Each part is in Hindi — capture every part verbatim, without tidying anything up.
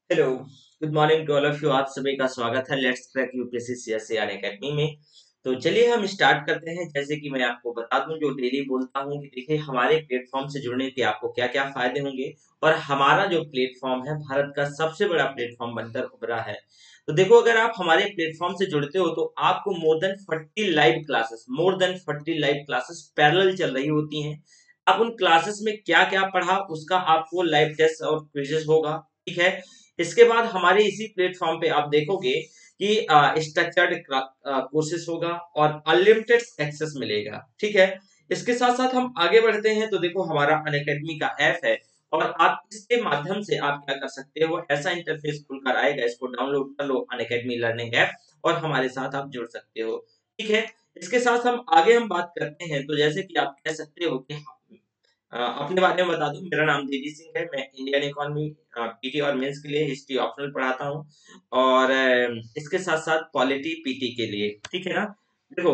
Hello, good morning to all of you. आप सभी का स्वागत है let's crack UPSC CSER academy में। तो चलिए हम स्टार्ट करते हैं। जैसे कि मैं आपको बता दूं, जो डेली बोलता हूं कि देखिए हमारे प्लेटफॉर्म से जुड़ने के आपको क्या क्या फायदे होंगे। और हमारा जो प्लेटफॉर्म है भारत का सबसे बड़ा प्लेटफॉर्म बनकर उभरा है। तो देखो, अगर आप हमारे प्लेटफॉर्म से जुड़ते हो तो आपको more than forty live classes more than forty live classes parallel चल रही होती हैं। अब उन क्लासेस में क्या क्या पढ़ा उसका आपको लाइव टेस्ट और क्विजेस होगा। ठीक है। इसके बाद हमारे इसी प्लेटफॉर्म पे आप देखोगे कि स्ट्रक्चर्ड कोर्सेज होगा और अनलिमिटेड एक्सेस मिलेगा। ठीक है। इसके साथ साथ हम आगे बढ़ते हैं तो देखो, हमारा अनअकैडमी का ऐप है और आप इसके माध्यम से आप क्या कर सकते हो, ऐसा इंटरफेस खुलकर आएगा, इसको डाउनलोड कर लो अनअकैडमी लर्निंग ऐप और हमारे साथ आप जुड़ सकते हो। ठीक है। इसके साथ हम आगे हम बात करते हैं तो जैसे कि आप कह सकते हो कि अ, अपने बारे में बता दूं, मेरा नाम देवी सिंह है। मैं इंडियन इकोनॉमी पीटी और मेंस के लिए हिस्ट्री ऑप्शनल पढ़ाता हूं और अ, इसके साथ साथ पॉलिटी पीटी के लिए। ठीक है ना। देखो,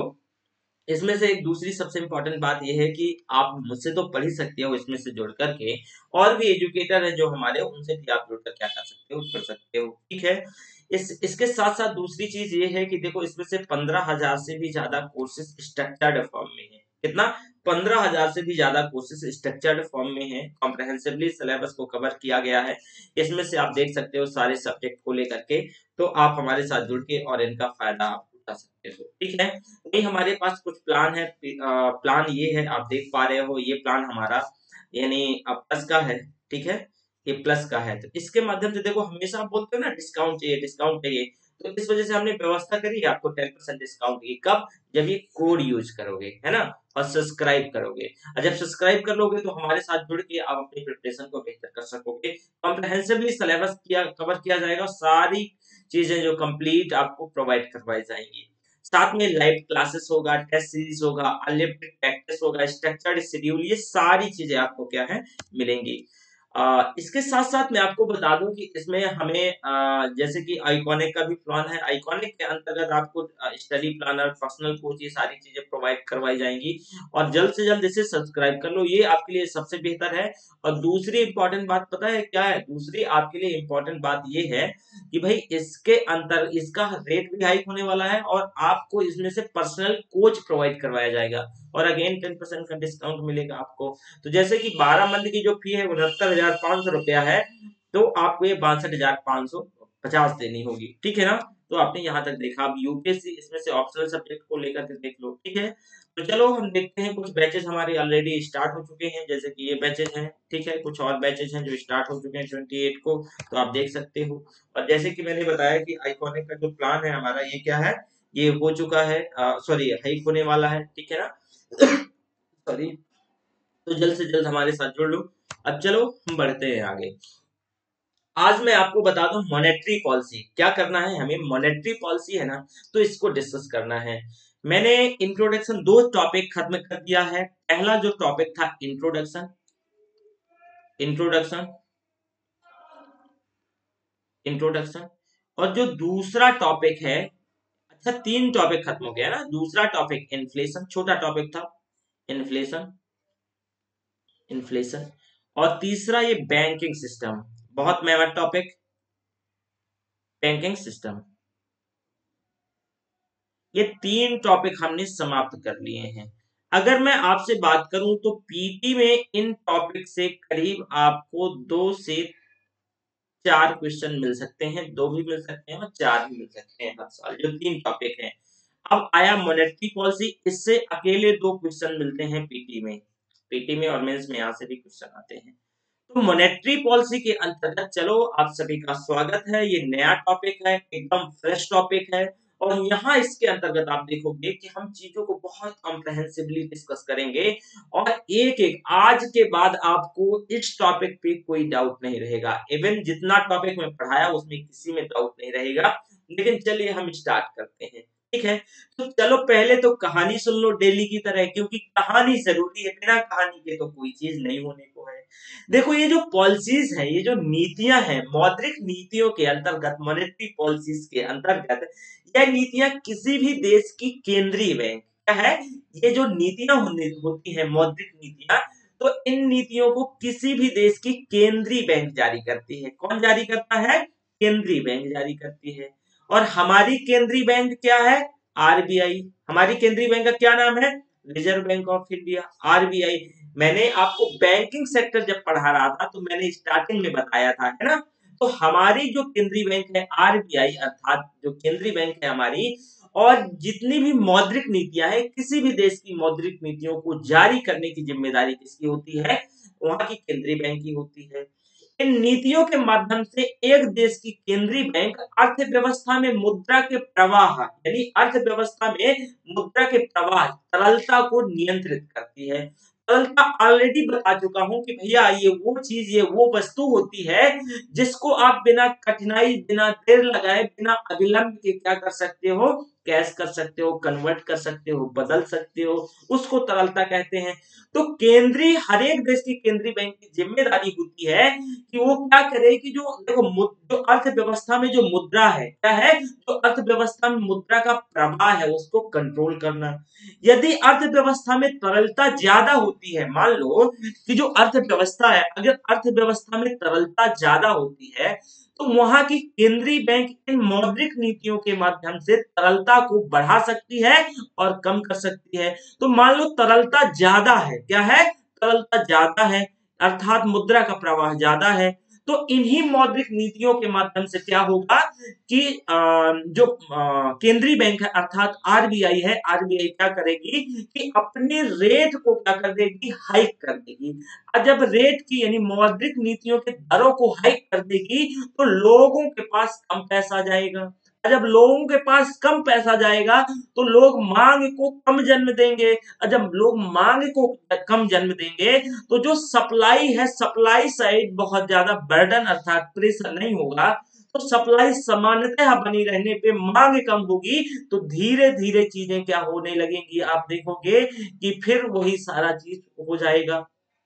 इसमें से एक दूसरी सबसे इम्पोर्टेंट बात यह है कि आप मुझसे तो पढ़ ही सकते हो इसमें से जुड़ करके, और भी एजुकेटर है जो हमारे, उनसे भी आप जुड़कर क्या कर सकते हो, पढ़ सकते हो। ठीक है। इस इसके साथ साथ दूसरी चीज ये है कि देखो, इसमें से पंद्रह हजार से भी ज्यादा कोर्सेज स्ट्रक्चर्ड फॉर्म में है। कितना? पंद्रह हजार से भी ज्यादा कोर्सेज स्ट्रक्चर्ड फॉर्म में है। कॉम्प्रहेंसिवली सिलेबस को कवर किया गया है। इसमें से आप देख सकते हो सारे सब्जेक्ट को लेकर के। तो आप हमारे साथ जुड़ के और इनका फायदा आप उठा सकते हो। ठीक है। नहीं, हमारे पास कुछ प्लान है। अ, प्लान ये है, आप देख पा रहे हो, ये प्लान हमारा यानी प्लस का है। ठीक है। ये प्लस का है तो इसके माध्यम से देखो, हमेशा आप बोलते हो ना डिस्काउंट चाहिए डिस्काउंट चाहिए, तो इस वजह से हमने व्यवस्था करी है आपको टेन परसेंट डिस्काउंट की। कब? जब ये कोड यूज करोगे, है ना, और सब्सक्राइब करोगे। और जब सब्सक्राइब कर लोगे तो हमारे साथ जुड़ के आप अपनी प्रिपरेशन को बेहतर कर सकोगे। कॉम्प्रहेंसिवली सिलेबस किया कवर किया जाएगा, सारी चीजें जो कंप्लीट आपको प्रोवाइड करवाई जाएंगी। साथ में लाइव क्लासेस होगा, टेस्ट सीरीज होगा, अनलिमिटेड प्रैक्टिस होगा, स्ट्रक्चर्ड शेड्यूल, ये सारी चीजें आपको क्या है, मिलेंगी। आ, इसके साथ साथ मैं आपको बता दूं कि इसमें हमें आ, जैसे कि आइकॉनिक का भी प्लान है। आइकॉनिक के अंतर्गत आपको स्टडी प्लानर, पर्सनल कोच, ये सारी चीजें प्रोवाइड करवाई जाएंगी। और जल्द से जल्द इसे सब्सक्राइब कर लो, ये आपके लिए सबसे बेहतर है। और दूसरी इंपॉर्टेंट बात पता है क्या है? दूसरी आपके लिए इंपॉर्टेंट बात ये है कि भाई इसके अंतर इसका रेट भी हाइक होने वाला है और आपको इसमें से पर्सनल कोच प्रोवाइड करवाया जाएगा और अगेन टेन परसेंट का डिस्काउंट मिलेगा आपको। तो जैसे कि बारह मंथ की जो फी है उनहत्तर हजार पांच सौ रुपया है, तो आपको ये बासठ हजार पांच सौ पचास देनी होगी। ठीक है ना। तो आपने यहाँ तक देखा। अब यूपीएससी इसमें से ऑप्शनल सब्जेक्ट को लेकर के देख लो। ठीक है। तो चलो हम देखते हैं, कुछ बैचेस हमारे ऑलरेडी स्टार्ट हो चुके हैं, जैसे कि ये बैचेस हैं। ठीक है। कुछ और बैचेस हैं जो स्टार्ट हो चुके हैं अट्ठाईस को, तो आप देख सकते हो। और जैसे कि मैंने बताया कि आइकॉनिक का जो प्लान है हमारा, ये क्या है, ये हो चुका है, सॉरी हाइक होने वाला है। ठीक है ना। सॉरी। तो जल्द से जल्द हमारे साथ जुड़ लो। अब चलो हम बढ़ते हैं आगे। आज मैं आपको बता दूं मॉनेटरी पॉलिसी क्या करना है हमें। मॉनेटरी पॉलिसी है ना, तो इसको डिस्कस करना है। मैंने इंट्रोडक्शन दो टॉपिक खत्म कर दिया है। पहला जो टॉपिक था इंट्रोडक्शन, इंट्रोडक्शन इंट्रोडक्शन और जो दूसरा टॉपिक है, अच्छा तीन टॉपिक खत्म हो गया ना। दूसरा टॉपिक इन्फ्लेशन, छोटा टॉपिक था, इन्फ्लेशन इन्फ्लेशन और तीसरा ये बैंकिंग सिस्टम, बहुत महंगा टॉपिक, बैंकिंग सिस्टम। ये तीन टॉपिक हमने समाप्त कर लिए हैं। अगर मैं आपसे बात करूं तो पीटी में इन टॉपिक से करीब आपको दो से चार क्वेश्चन मिल सकते हैं, दो भी मिल सकते हैं और चार भी मिल सकते हैं हर साल, जो तीन टॉपिक हैं। अब आया मॉनेटरी पॉलिसी, इससे अकेले दो क्वेश्चन मिलते हैं पीटी में। पीटी में और मेंस में यहाँ से भी क्वेश्चन आते हैं। तो मॉनेटरी पॉलिसी के अंतर्गत चलो, आप सभी का स्वागत है। ये नया टॉपिक है, एकदम फ्रेश टॉपिक है। और यहाँ इसके अंतर्गत आप देखोगे कि हम चीजों को बहुत कॉम्प्रहेंसिवली डिस्कस करेंगे और एक एक आज के बाद आपको इस टॉपिक पे कोई डाउट नहीं रहेगा। इवन जितना टॉपिक मैं पढ़ाया उसमें किसी में डाउट नहीं रहेगा। लेकिन चलिए हम स्टार्ट करते हैं। ठीक है। तो चलो पहले तो कहानी सुन लो डेली की तरह, क्योंकि कहानी जरूरी है, बिना कहानी के तो कोई चीज नहीं होने को है। देखो, ये जो पॉलिसीज है, ये जो नीतियां हैं, मौद्रिक नीतियों के अंतर्गत, मॉनेटरी पॉलिसीज के अंतर्गत, यह नीतियां किसी भी देश की केंद्रीय बैंक क्या है, ये जो नीतियां होती है मौद्रिक नीतियां, तो इन नीतियों को किसी भी देश की केंद्रीय बैंक जारी करती है। कौन जारी करता है? केंद्रीय बैंक जारी करती है। और हमारी केंद्रीय बैंक क्या है? आरबीआई। हमारी केंद्रीय बैंक का क्या नाम है? Reserve Bank of India, RBI. मैंने आपको बैंकिंग सेक्टर जब पढ़ा रहा था तो मैंने स्टार्टिंग में बताया था, है ना। तो हमारी जो केंद्रीय बैंक है आरबीआई, अर्थात जो केंद्रीय बैंक है हमारी, और जितनी भी मौद्रिक नीतियां हैं, किसी भी देश की मौद्रिक नीतियों को जारी करने की जिम्मेदारी किसकी होती है? वहां की केंद्रीय बैंक की होती है। इन नीतियों के माध्यम से एक देश की केंद्रीय बैंक अर्थव्यवस्था में मुद्रा के प्रवाह, यानी अर्थव्यवस्था में मुद्रा के प्रवाह, तरलता को नियंत्रित करती है। तरलता ऑलरेडी बता चुका हूं कि भैया ये वो चीज, ये वो वस्तु होती है जिसको आप बिना कठिनाई, बिना देर लगाए, बिना अविलंब के क्या कर सकते हो? कैश कर सकते हो, कन्वर्ट कर सकते हो, बदल सकते हो, उसको तरलता कहते हैं। तो केंद्रीय, हर एक देश की केंद्रीय बैंक की जिम्मेदारी होती है कि वो क्या करे कि जो देखो जो अर्थव्यवस्था में जो मुद्रा है, क्या है? जो अर्थव्यवस्था में मुद्रा का प्रवाह है उसको कंट्रोल करना। यदि अर्थव्यवस्था में तरलता ज्यादा होती है, मान लो कि जो अर्थव्यवस्था है, अगर अर्थव्यवस्था में तरलता ज्यादा होती है तो वहां की केंद्रीय बैंक इन मौद्रिक नीतियों के माध्यम से तरलता को बढ़ा सकती है और कम कर सकती है। तो मान लो तरलता ज्यादा है, क्या है? तरलता ज्यादा है, अर्थात मुद्रा का प्रवाह ज्यादा है। तो इन्हीं मौद्रिक नीतियों के माध्यम से क्या होगा कि अ, जो अ, केंद्रीय बैंक है अर्थात आरबीआई है, आरबीआई क्या करेगी कि अपने रेट को क्या कर देगी? हाइक कर देगी। और जब रेट की यानी मौद्रिक नीतियों के दरों को हाइक कर देगी तो लोगों के पास कम पैसा जाएगा। और जब लोगों के पास कम पैसा जाएगा तो लोग मांग को कम जन्म देंगे। और जब लोग मांग को कम जन्म देंगे तो जो सप्लाई है, सप्लाई साइड बहुत ज्यादा बर्डन अर्थात प्रेशर नहीं होगा। तो सप्लाई सामान्यतः बनी रहने पे मांग कम होगी तो धीरे धीरे चीजें क्या होने लगेंगी? आप देखोगे कि फिर वही सारा चीज हो जाएगा।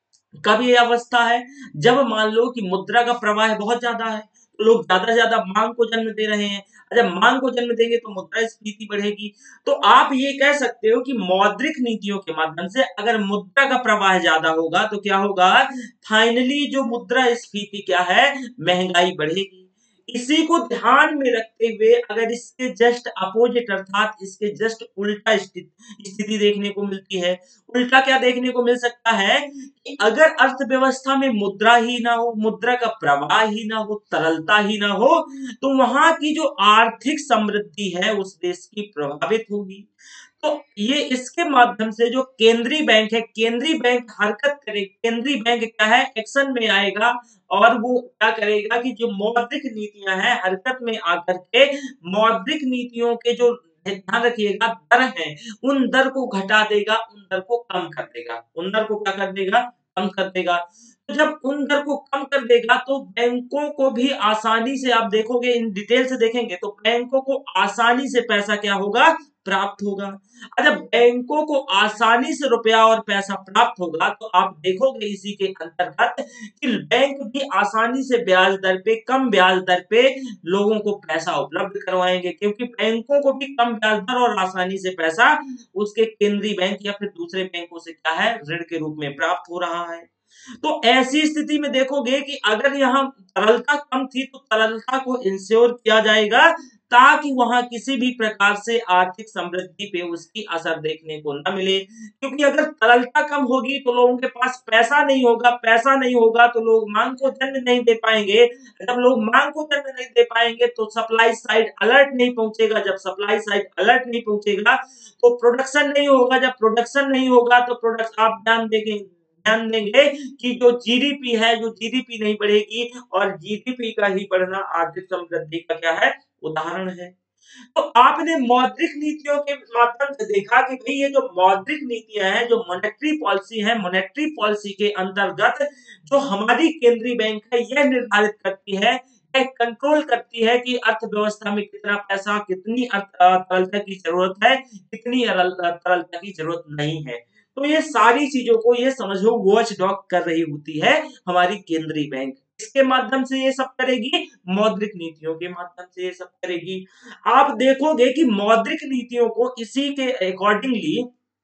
कब ये अवस्था है? जब मान लो कि मुद्रा का प्रवाह बहुत ज्यादा है, तो लोग ज्यादा से ज्यादा मांग को जन्म दे रहे हैं। जब मांग को जन्म देंगे तो मुद्रास्फीति बढ़ेगी। तो आप ये कह सकते हो कि मौद्रिक नीतियों के माध्यम से अगर मुद्रा का प्रवाह ज्यादा होगा तो क्या होगा? फाइनली जो मुद्रास्फीति क्या है? महंगाई बढ़ेगी। इसी को ध्यान में रखते हुए अगर इसके जस्ट अपोजिट अर्थात इसके जस्ट उल्टा स्थिति देखने को मिलती है। उल्टा क्या देखने को मिल सकता है कि अगर अर्थव्यवस्था में मुद्रा ही ना हो, मुद्रा का प्रवाह ही ना हो, तरलता ही ना हो, तो वहां की जो आर्थिक समृद्धि है उस देश की प्रभावित होगी। तो ये इसके माध्यम से जो केंद्रीय बैंक है, केंद्रीय बैंक हरकत करे, केंद्रीय बैंक क्या है? एक्शन में आएगा और वो क्या करेगा कि जो मौद्रिक नीतियां हैं हरकत में आकर के मौद्रिक नीतियों के जो, ध्यान रखिएगा, दर है उन दर को घटा देगा, उन दर को कम कर देगा, उन दर को क्या कर देगा? कम कर देगा। तो जब उन दर को कम कर देगा तो बैंकों को भी आसानी से, आप देखोगे इन डिटेल से देखेंगे तो बैंकों को आसानी से पैसा क्या होगा? प्राप्त होगा। जब बैंकों को आसानी से रुपया और पैसा प्राप्त होगा तो आप देखोगे इसी के अंतर्गत कि बैंक भी आसानी से ब्याज दर पे, कम ब्याज दर पे लोगों को पैसा उपलब्ध करवाएंगे, क्योंकि बैंकों को भी कम ब्याज दर और आसानी से पैसा उसके केंद्रीय बैंक या फिर दूसरे बैंकों से क्या है? ऋण के रूप में प्राप्त हो रहा है। तो ऐसी स्थिति में देखोगे कि अगर यहाँ तरलता कम थी तो तरलता को इंश्योर किया जाएगा ताकि वहां किसी भी प्रकार से आर्थिक समृद्धि पे उसकी असर देखने को न मिले। क्योंकि अगर तरलता कम होगी तो लोगों के पास पैसा नहीं होगा, पैसा नहीं होगा तो लोग मांग को जन्म नहीं दे पाएंगे। जब लोग मांग को जन्म नहीं दे पाएंगे तो सप्लाई साइड अलर्ट नहीं पहुंचेगा। जब सप्लाई साइड अलर्ट नहीं पहुंचेगा तो प्रोडक्शन नहीं होगा। जब प्रोडक्शन नहीं होगा तो प्रोडक्ट, आप ध्यान देंगे ध्यान देंगे कि जो जीडीपी है, जो जीडीपी नहीं बढ़ेगी और जीडीपी का ही बढ़ना आर्थिक समृद्धि का क्या है? उदाहरण है। तो आपने मौद्रिक नीतियों के माध्यम से देखा कि भाई ये जो मौद्रिक नीतियां हैं, जो मॉनेटरी पॉलिसी है, मॉनेटरी पॉलिसी के अंतर्गत जो हमारी केंद्रीय बैंक है यह निर्धारित करती है, यह कंट्रोल करती है कि अर्थव्यवस्था में कितना पैसा, कितनी तरलता की जरूरत है, कितनी तरलता की जरूरत नहीं है। तो ये सारी चीजों को ये समझो वॉच डॉग कर रही होती है हमारी केंद्रीय बैंक। इसके माध्यम से ये सब करेगी, मौद्रिक नीतियों के माध्यम से ये सब करेगी। आप देखोगे कि मौद्रिक नीतियों को इसी के अकॉर्डिंगली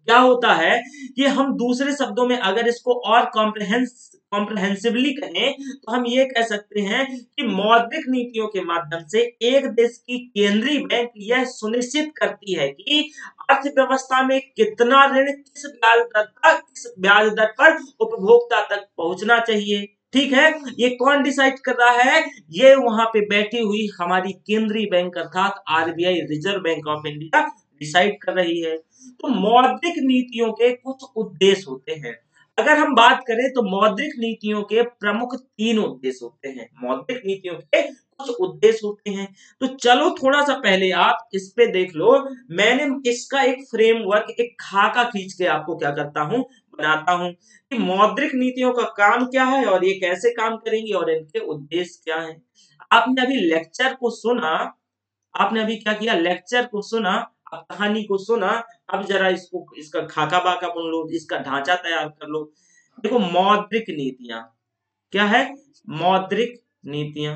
क्या होता है कि हम दूसरे शब्दों में अगर इसको और कॉम्प्रहेंस कॉम्प्रहेंसिवली कहें तो हम ये कह सकते हैं कि मौद्रिक नीतियों के माध्यम से एक देश की केंद्रीय बैंक यह सुनिश्चित करती है कि अर्थव्यवस्था में कितना ऋण किस ब्याज दर पर किस ब्याज दर पर उपभोक्ता तक पहुंचना चाहिए। ठीक है, ये कौन डिसाइड कर रहा है? ये वहां पे बैठी हुई हमारी केंद्रीय बैंक अर्थात RBI, Reserve Bank of India decide कर रही है। तो मौद्रिक नीतियों के कुछ उद्देश्य होते हैं। अगर हम बात करें तो मौद्रिक नीतियों के प्रमुख तीन उद्देश्य होते हैं। मौद्रिक नीतियों के कुछ उद्देश्य होते हैं। तो चलो थोड़ा सा पहले आप इस पे देख लो। मैंने इसका एक फ्रेमवर्क, एक खाका खींच के आपको क्या करता हूं, बनाता हूं कि मौद्रिक नीतियों का काम क्या है और ये कैसे काम करेंगी और इनके उद्देश्य क्या है। आपने अभी लेक्चर को सुना, आपने अभी क्या किया, लेक्चर को सुना, अब कहानी को सुना। अब जरा इसको, इसका खाका बाका बुन लो, इसका ढांचा तैयार कर लो। देखो मौद्रिक नीतियां क्या है, मौद्रिक नीतियां,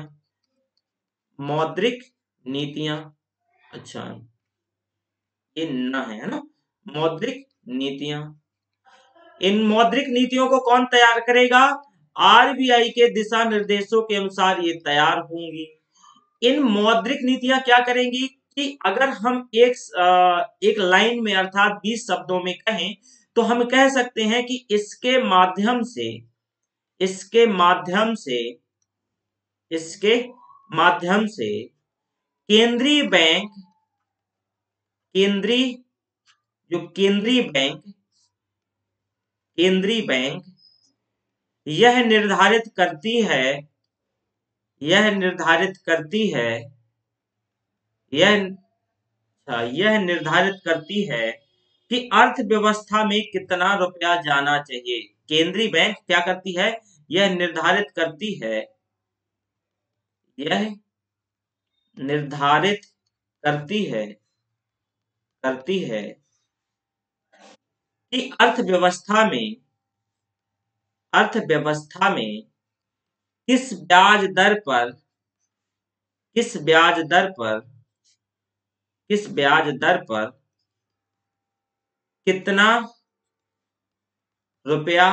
मौद्रिक नीतियां, अच्छा ये न है, है ना, मौद्रिक नीतियां। इन मौद्रिक नीतियों को कौन तैयार करेगा? आरबीआई के दिशा निर्देशों के अनुसार ये तैयार होंगी। इन मौद्रिक नीतियां क्या करेंगी कि अगर हम एक एक लाइन में अर्थात बीस शब्दों में कहें तो हम कह सकते हैं कि इसके माध्यम से इसके माध्यम से इसके माध्यम से केंद्रीय बैंक केंद्रीय जो केंद्रीय बैंक केंद्रीय बैंक यह निर्धारित करती है यह निर्धारित करती है यह अच्छा, यह निर्धारित करती है कि अर्थव्यवस्था में कितना रुपया जाना चाहिए। केंद्रीय बैंक क्या करती है? यह निर्धारित करती है यह निर्धारित करती है करती है कि अर्थव्यवस्था में अर्थव्यवस्था में किस ब्याज दर पर किस ब्याज दर पर किस ब्याज दर पर कितना रुपया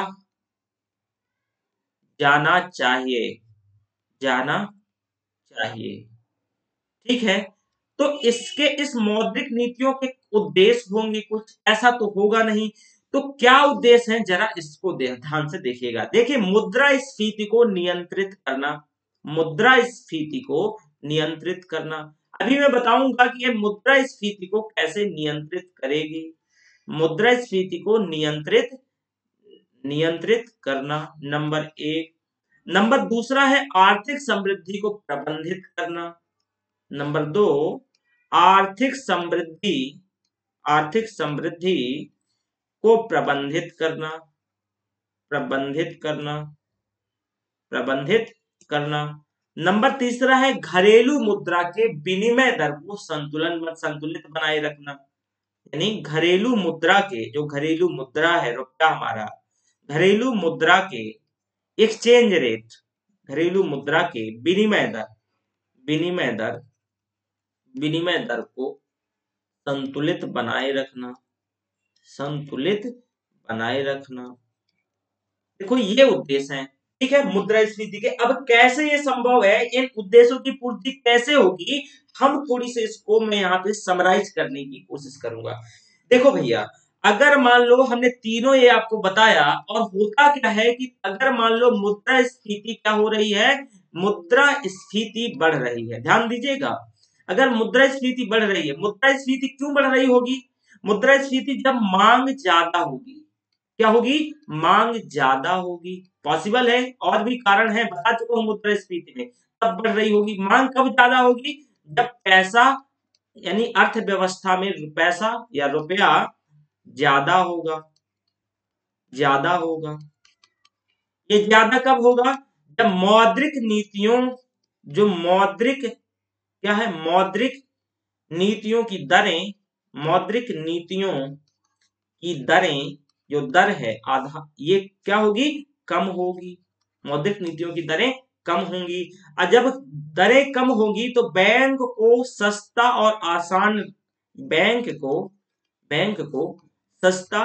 जाना चाहिए जाना चाहिए। ठीक है, तो इसके इस मौद्रिक नीतियों के उद्देश्य होंगे कुछ, ऐसा तो होगा नहीं। तो क्या उद्देश्य है, जरा इसको ध्यान से देखिएगा। देखिए, मुद्रास्फीति को नियंत्रित करना, मुद्रास्फीति को नियंत्रित करना। अभी मैं बताऊंगा कि ये मुद्रास्फीति को कैसे नियंत्रित करेगी। मुद्रास्फीति को नियंत्रित नियंत्रित करना, नंबर एक। नंबर दूसरा है आर्थिक समृद्धि को प्रबंधित करना। नंबर दो, आर्थिक समृद्धि आर्थिक समृद्धि को प्रबंधित करना प्रबंधित करना प्रबंधित करना। नंबर तीसरा है घरेलू मुद्रा के विनिमय दर को संतुलन संतुलित बनाए रखना। यानी घरेलू मुद्रा के जो घरेलू मुद्रा है रुपया हमारा, घरेलू मुद्रा के एक्सचेंज रेट, घरेलू मुद्रा के विनिमय दर विनिमय दर विनिमय दर को संतुलित बनाए रखना संतुलित बनाए रखना। देखो ये उद्देश्य हैं। ठीक है, मुद्रास्फीति के। अब कैसे ये संभव है, इन उद्देश्यों की पूर्ति कैसे होगी, हम थोड़ी सी इसको मैं यहाँ पे समराइज करने की कोशिश करूंगा। देखो भैया, अगर मान लो हमने तीनों ये आपको बताया, और होता क्या है कि अगर मान लो मुद्रास्फीति क्या हो रही है, मुद्रास्फीति बढ़ रही है। ध्यान दीजिएगा, अगर मुद्रास्फीति बढ़ रही है, मुद्रास्फीति क्यों बढ़ रही होगी? मुद्रास्फीति जब मांग ज्यादा होगी, क्या होगी? मांग ज्यादा होगी। पॉसिबल है, और भी कारण है, बता चुका हूं मुद्रास्फीति में। तब बढ़ रही होगी। मांग कब ज्यादा होगी? जब पैसा यानी अर्थव्यवस्था में पैसा या रुपया ज्यादा होगा ज्यादा होगा। ये ज्यादा कब होगा? जब मौद्रिक नीतियों जो मौद्रिक क्या है मौद्रिक नीतियों की दरें मौद्रिक नीतियों की दरें जो दर है आधा, ये क्या होगी? कम होगी। मौद्रिक नीतियों की दरें कम होंगी। और जब दरें कम होगी तो बैंक को सस्ता और आसान बैंक को बैंक को सस्ता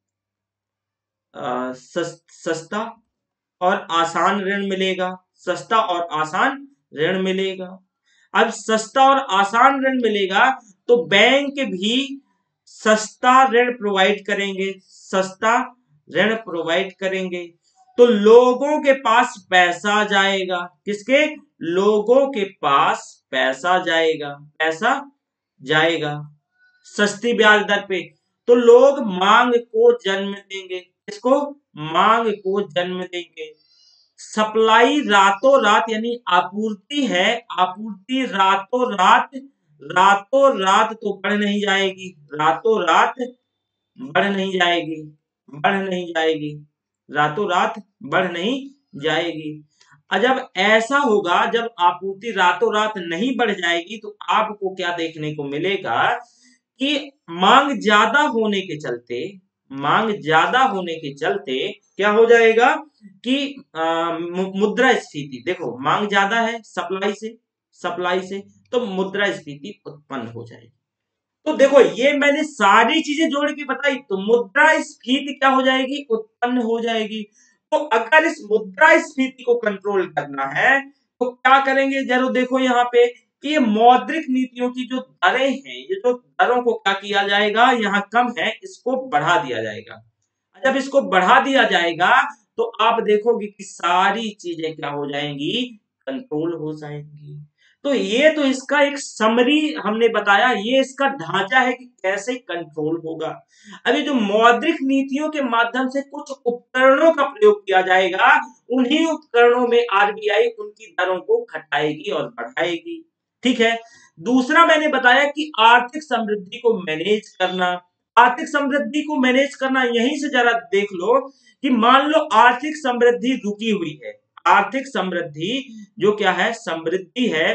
आ, सस, सस्ता और आसान ऋण मिलेगा, सस्ता और आसान ऋण मिलेगा। अब सस्ता और आसान ऋण मिलेगा तो बैंक भी सस्ता ऋण प्रोवाइड करेंगे, सस्ता ऋण प्रोवाइड करेंगे, तो लोगों के पास पैसा जाएगा। किसके? लोगों के पास पैसा जाएगा, पैसा जाएगा सस्ती ब्याज दर पे, तो लोग मांग को जन्म देंगे। किसको? मांग को जन्म देंगे। सप्लाई रातों रात यानी आपूर्ति है, आपूर्ति रातों रात, रातों रात तो बढ़ नहीं जाएगी, रातों रात बढ़ नहीं जाएगी, बढ़ नहीं जाएगी, रातों रात बढ़ नहीं जाएगी। और जब ऐसा होगा, जब आपूर्ति रातों रात नहीं बढ़ जाएगी, तो आपको क्या देखने को मिलेगा कि मांग ज्यादा होने के चलते, मांग ज्यादा होने के चलते क्या हो जाएगा कि आ, मुद्रा स्फीति, देखो मांग ज्यादा है सप्लाई से, सप्लाई से, तो मुद्रा स्फीति उत्पन्न हो जाएगी। तो देखो ये मैंने सारी चीजें जोड़ के बताई, तो मुद्रा स्फीति क्या हो जाएगी? उत्पन्न हो जाएगी। तो अगर इस मुद्रा स्फीति को कंट्रोल करना है तो क्या करेंगे? जरूर देखो यहाँ पे कि ये मौद्रिक नीतियों की जो दरें हैं, ये जो दरों को क्या किया जाएगा, यहाँ कम है, इसको बढ़ा दिया जाएगा। जब इसको बढ़ा दिया जाएगा तो आप देखोगे कि सारी चीजें क्या हो जाएंगी? कंट्रोल हो जाएंगी। तो ये तो इसका एक समरी हमने बताया, ये इसका ढांचा है कि कैसे कंट्रोल होगा। अभी जो मौद्रिक नीतियों के माध्यम से कुछ उपकरणों का प्रयोग किया जाएगा, उन्हीं उपकरणों में आरबीआई उनकी दरों को घटाएगी और बढ़ाएगी। ठीक है। दूसरा मैंने बताया कि आर्थिक समृद्धि को मैनेज करना, आर्थिक समृद्धि को मैनेज करना, यहीं से जरा देख लो कि मान लो आर्थिक समृद्धि रुकी हुई है, आर्थिक समृद्धि जो क्या है, समृद्धि है,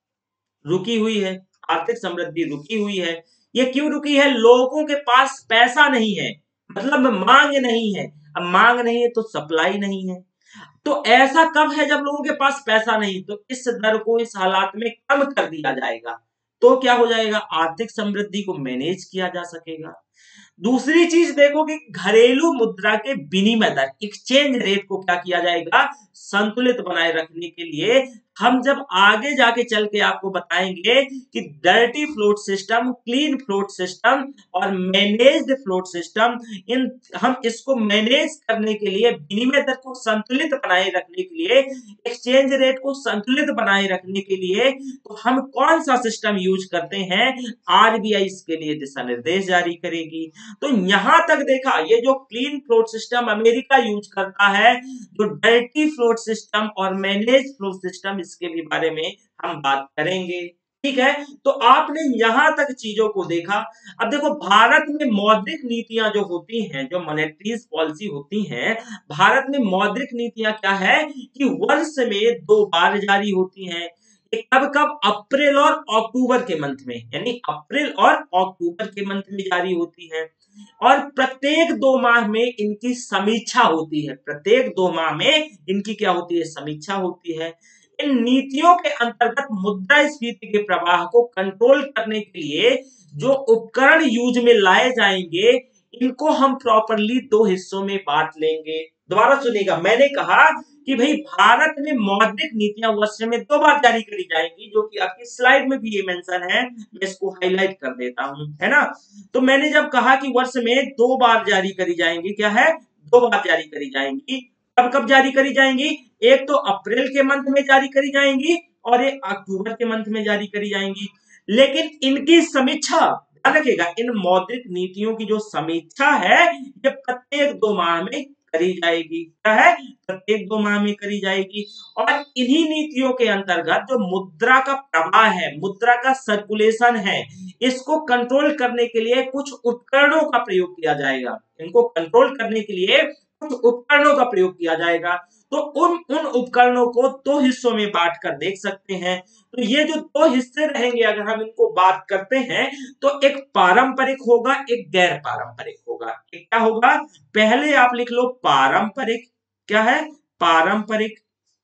रुकी हुई है, आर्थिक समृद्धि रुकी हुई है। ये क्यों रुकी है? लोगों के पास पैसा नहीं है, मतलब मांग नहीं है। अब मांग नहीं है तो सप्लाई नहीं है। तो ऐसा कब है जब लोगों के पास पैसा नहीं? तो इस दर को इस हालात में कम कर दिया जाएगा, तो क्या हो जाएगा? आर्थिक समृद्धि को मैनेज किया जा सकेगा। दूसरी चीज देखो कि घरेलू मुद्रा के विनिमय दर, एक्सचेंज रेट को क्या किया जाएगा? संतुलित बनाए रखने के लिए हम जब आगे जाके चल के आपको बताएंगे कि dirty float system, clean float system और मैनेज्ड फ्लोट सिस्टम, इन हम इसको मैनेज करने के लिए, विनिमय दर को संतुलित बनाए रखने के लिए, एक्सचेंज रेट को संतुलित बनाए रखने के लिए, तो हम कौन सा सिस्टम यूज करते हैं? आरबीआई इसके लिए दिशा निर्देश जारी करेगी। तो यहां तक देखा, ये जो clean float system America use करता है, जो डर्टी फ्लोट सिस्टम और मैनेज फ्लोट सिस्टम, इसके भी बारे में हम बात करेंगे। ठीक है। तो आपने यहां तक चीजों को देखा। अब देखो भारत में मौद्रिक नीतियां जो होती हैं, जो मॉनेटरी पॉलिसी होती हैं, भारत में मौद्रिक नीतियां क्या है कि वर्ष में दो बार जारी होती हैं। कब कब? अप्रैल और अक्टूबर के मंथ में, यानी अप्रैल और अक्टूबर के मंथ में जारी होती है। और प्रत्येक दो माह में इनकी समीक्षा होती है, प्रत्येक दो माह में इनकी क्या होती है? समीक्षा होती है। इन नीतियों के अंतर्गत मुद्रास्फीति के प्रवाह को कंट्रोल करने के लिए जो उपकरण यूज में लाए जाएंगे, इनको हम प्रॉपरली दो हिस्सों में बांट लेंगे। दोबारा सुनिएगा, मैंने कहा कि भाई भारत में मौद्रिक नीतियां वर्ष में दो बार जारी करी जाएंगी, जो कि आपकी स्लाइड में भी ये मेंशन है, मैं इसको हाईलाइट कर देता हूं, है ना। तो मैंने जब कहा कि वर्ष में दो बार जारी करी जाएंगी, क्या है? दो बार जारी करी जाएंगी। कब कब जारी करी जाएंगी? एक तो अप्रैल के मंथ में जारी करी जाएंगी और एक अक्टूबर के मंथ में जारी करी जाएंगी। लेकिन इनकी समीक्षा, ध्यान रखिएगा, इन मौद्रिक नीतियों की जो समीक्षा है, ये प्रत्येक दो माह में करी जाएगी। क्या है? प्रत्येक दो माह में करी जाएगी। और इन्हीं नीतियों के अंतर्गत जो मुद्रा का प्रवाह है, मुद्रा का सर्कुलेशन है, इसको कंट्रोल करने के लिए कुछ उपकरणों का प्रयोग किया जाएगा। इनको कंट्रोल करने के लिए कुछ उपकरणों का प्रयोग किया जाएगा। तो उन उन उपकरणों को दो हिस्सों में बांट कर देख सकते हैं। तो ये जो दो हिस्से रहेंगे, अगर हम इनको बात करते हैं, तो एक पारंपरिक होगा, एक गैर पारंपरिक होगा। एक क्या होगा? पहले आप लिख लो पारंपरिक, क्या है? पारंपरिक,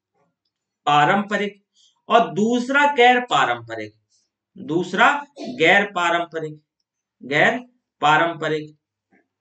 पारंपरिक, और दूसरा गैर पारंपरिक, दूसरा गैर पारंपरिक, गैर पारंपरिक।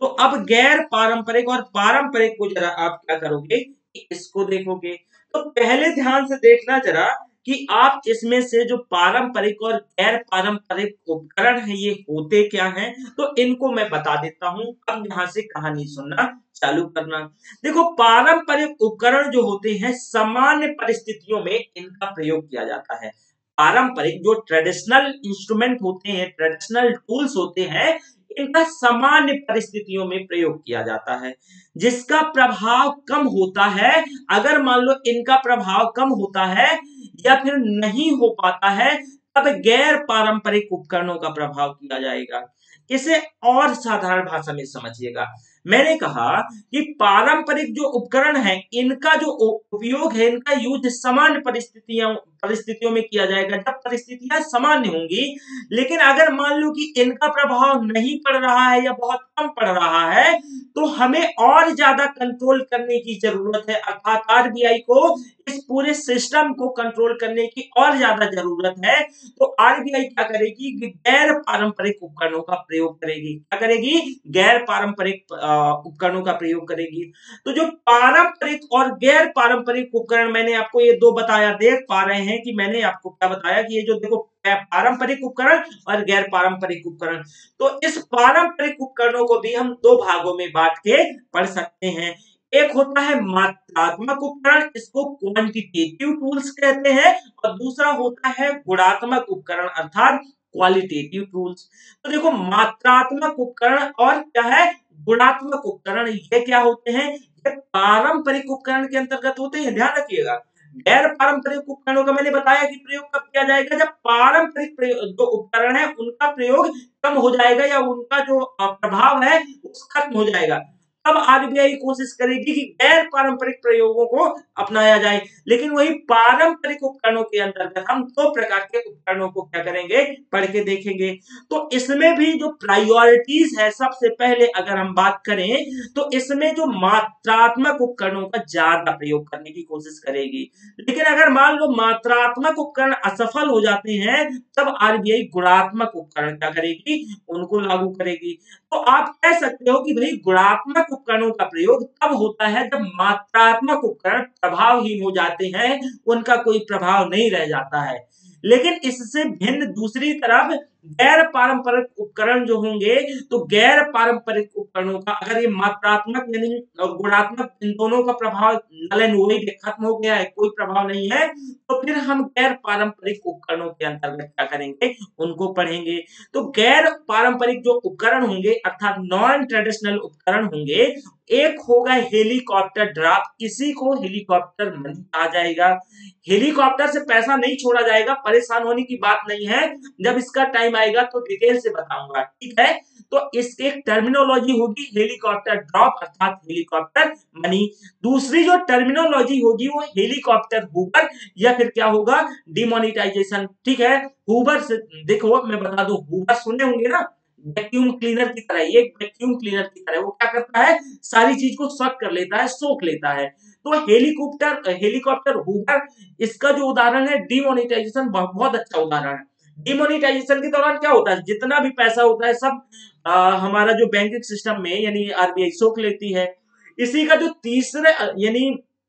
तो अब गैर पारंपरिक और पारंपरिक को जरा आप क्या करोगे, इसको देखोगे। तो पहले ध्यान से देखना जरा कि आप इसमें से जो पारंपरिक और गैर पारंपरिक उपकरण है ये होते क्या हैं, तो इनको मैं बता देता हूं। अब यहां से कहानी सुनना चालू करना। देखो, पारंपरिक उपकरण जो होते हैं सामान्य परिस्थितियों में इनका प्रयोग किया जाता है। पारंपरिक जो ट्रेडिशनल इंस्ट्रूमेंट होते हैं, ट्रेडिशनल टूल्स होते हैं, इनका सामान्य परिस्थितियों में प्रयोग किया जाता है, जिसका प्रभाव कम होता है। अगर मान लो इनका प्रभाव कम होता है या फिर नहीं हो पाता है, तब गैर पारंपरिक उपकरणों का प्रभाव किया जाएगा। इसे और साधारण भाषा में समझिएगा। मैंने कहा कि पारंपरिक जो उपकरण है, इनका जो उपयोग है, इनका यूज सामान्य परिस्थितियों परिस्थितियों में किया जाएगा, जब परिस्थितियां सामान्य होंगी। लेकिन अगर मान लो कि इनका प्रभाव नहीं पड़ रहा है या बहुत कम पड़ रहा है, तो हमें और ज्यादा कंट्रोल करने की जरूरत है। अर्थात आरबीआई को इस पूरे सिस्टम को कंट्रोल करने की और ज्यादा जरूरत है। तो आरबीआई क्या करेगी कि गैर पारंपरिक उपकरणों का प्रयोग करेगी। क्या करेगी? गैर पारंपरिक उपकरणों का प्रयोग करेगी। तो जो पारंपरिक और गैर पारंपरिक उपकरण मैंने आपको ये दो बताया, देख पा रहे हैं कि मैंने आपको क्या बताया कि ये जो देखो पारंपरिक उपकरण और गैर पारंपरिक उपकरण। तो इस पारंपरिक उपकरणों को भी हम दो भागों में बांट के पढ़ सकते हैं। एक होता है मात्रात्मक उपकरण, इसको क्वांटिटेटिव टूल्स कहते हैं, और दूसरा होता है गुणात्मक उपकरण अर्थात क्वालिटेटिव टूल्स। तो देखो, मात्रात्मक उपकरण और क्या है, गुणात्मक उपकरण, ये क्या होते हैं? ये पारंपरिक उपकरण के अंतर्गत होते हैं, ध्यान रखिएगा। गैर पारंपरिक उपकरणों का मैंने बताया कि प्रयोग कब किया जाएगा, जब पारंपरिक जो उपकरण है उनका प्रयोग कम हो जाएगा या उनका जो प्रभाव है वो खत्म हो जाएगा। तब आरबीआई कोशिश करेगी कि गैर पारंपरिक प्रयोगों को अपनाया जाए। लेकिन वही पारंपरिक उपकरणों के अंतर्गत हम दो प्रकार के उपकरणों को क्या करेंगे, पढ़ के देखेंगे। तो इसमें भी जो प्रायोरिटीज है, सबसे पहले अगर हम बात करें तो इसमें जो मात्रात्मक उपकरणों का ज्यादा प्रयोग करने की कोशिश करेगी। लेकिन अगर मान लो मात्रात्मक उपकरण असफल हो जाते हैं, तब आरबीआई गुणात्मक उपकरण क्या करेगी, उनको लागू करेगी। तो आप कह सकते हो कि भाई गुणात्मक उपकरणों का प्रयोग तब होता है जब मात्रात्मक उपकरण प्रभावहीन हो जाते हैं, उनका कोई प्रभाव नहीं रह जाता है। लेकिन इससे भिन्न दूसरी तरफ गैर पारंपरिक उपकरण जो होंगे, तो गैर पारंपरिक उपकरणों का अगर ये मात्रात्मक यानी और गुणात्मक इन दोनों का प्रभाव नल एंड वोइड खत्म हो गया है, कोई प्रभाव नहीं है, तो फिर हम गैर पारंपरिक उपकरणों के अंतर्गत क्या करेंगे, उनको पढ़ेंगे। तो गैर पारंपरिक जो उपकरण होंगे अर्थात नॉन ट्रेडिशनल उपकरण होंगे, एक होगा हेलीकॉप्टर ड्राफ्ट, इसी को हेलीकॉप्टर मनी कहा जाएगा। हेलीकॉप्टर से पैसा नहीं छोड़ा जाएगा, परेशान होने की बात नहीं है, जब इसका टाइम आएगा तो डिटेल से बताऊंगा, ठीक है। तो इसकी एक टर्मिनोलॉजी होगी हेलीकॉप्टर ड्रॉप अर्थात हेलीकॉप्टर मनी। दूसरी जो टर्मिनोलॉजी होगी वो हेलीकॉप्टर हूवर या फिर क्या होगा, डिमोनेटाइजेशन, ठीक है। हूवर से देखो मैं बता दूं, हूवर सुने होंगे ना, वैक्यूम क्लीनर की तरह, ये वैक्यूम क्लीनर की तरह वो क्या करता है, सारी चीज को सक कर लेता है, सोख लेता है। तो हेलीकॉप्टर हेलीकॉप्टर हूवर, इसका जो उदाहरण है डिमोनेटाइजेशन, बहुत अच्छा उदाहरण है। डिमोनेटाइजेशन के दौरान क्या होता है, जितना भी पैसा होता है सब आ, हमारा जो बैंकिंग सिस्टम में यानी आरबीआई सोख लेती है। इसी का जो तीसरे यानी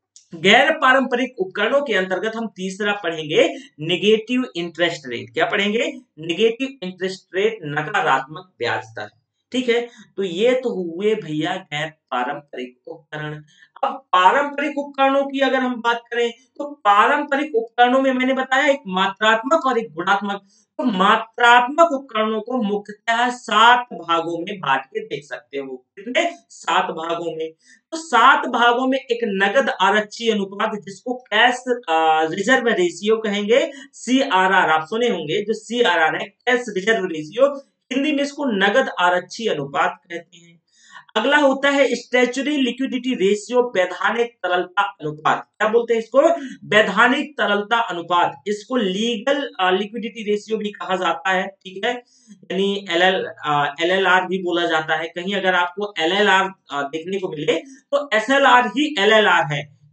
गैर पारंपरिक उपकरणों के अंतर्गत हम तीसरा पढ़ेंगे नेगेटिव इंटरेस्ट रेट। क्या पढ़ेंगे? नेगेटिव इंटरेस्ट रेट, नकारात्मक ब्याज दर, ठीक है। तो ये तो हुए भैया गैर पारंपरिक उपकरण। अब पारंपरिक उपकरणों की अगर हम बात करें, तो पारंपरिक उपकरणों में मैंने बताया एक मात्रात्मक और एक गुणात्मक। तो मात्रात्मक उपकरणों को मुख्यतः सात भागों में बांट के देख सकते हो। कितने? सात भागों में। तो सात भागों में एक नगद आरक्षी अनुपात, जिसको कैश रिजर्व रेशियो कहेंगे, सीआरआर आप सुने होंगे, जो सीआरआर है कैश रिजर्व रेशियो, हिंदी में इसको नगद आरक्षी अनुपात कहते हैं। अगला होता है स्टैच्यूटरी लिक्विडिटी रेशियो, वैधानिक तरलता अनुपात। क्या बोलते हैं इसको? वैधानिक तरलता अनुपात। इसको लीगल लिक्विडिटी रेशियो भी कहा जाता है, ठीक है, यानी L L L L R भी बोला जाता है। कहीं अगर आपको एल एल आर देखने को मिले तो एस एल आर ही एल एल आर है,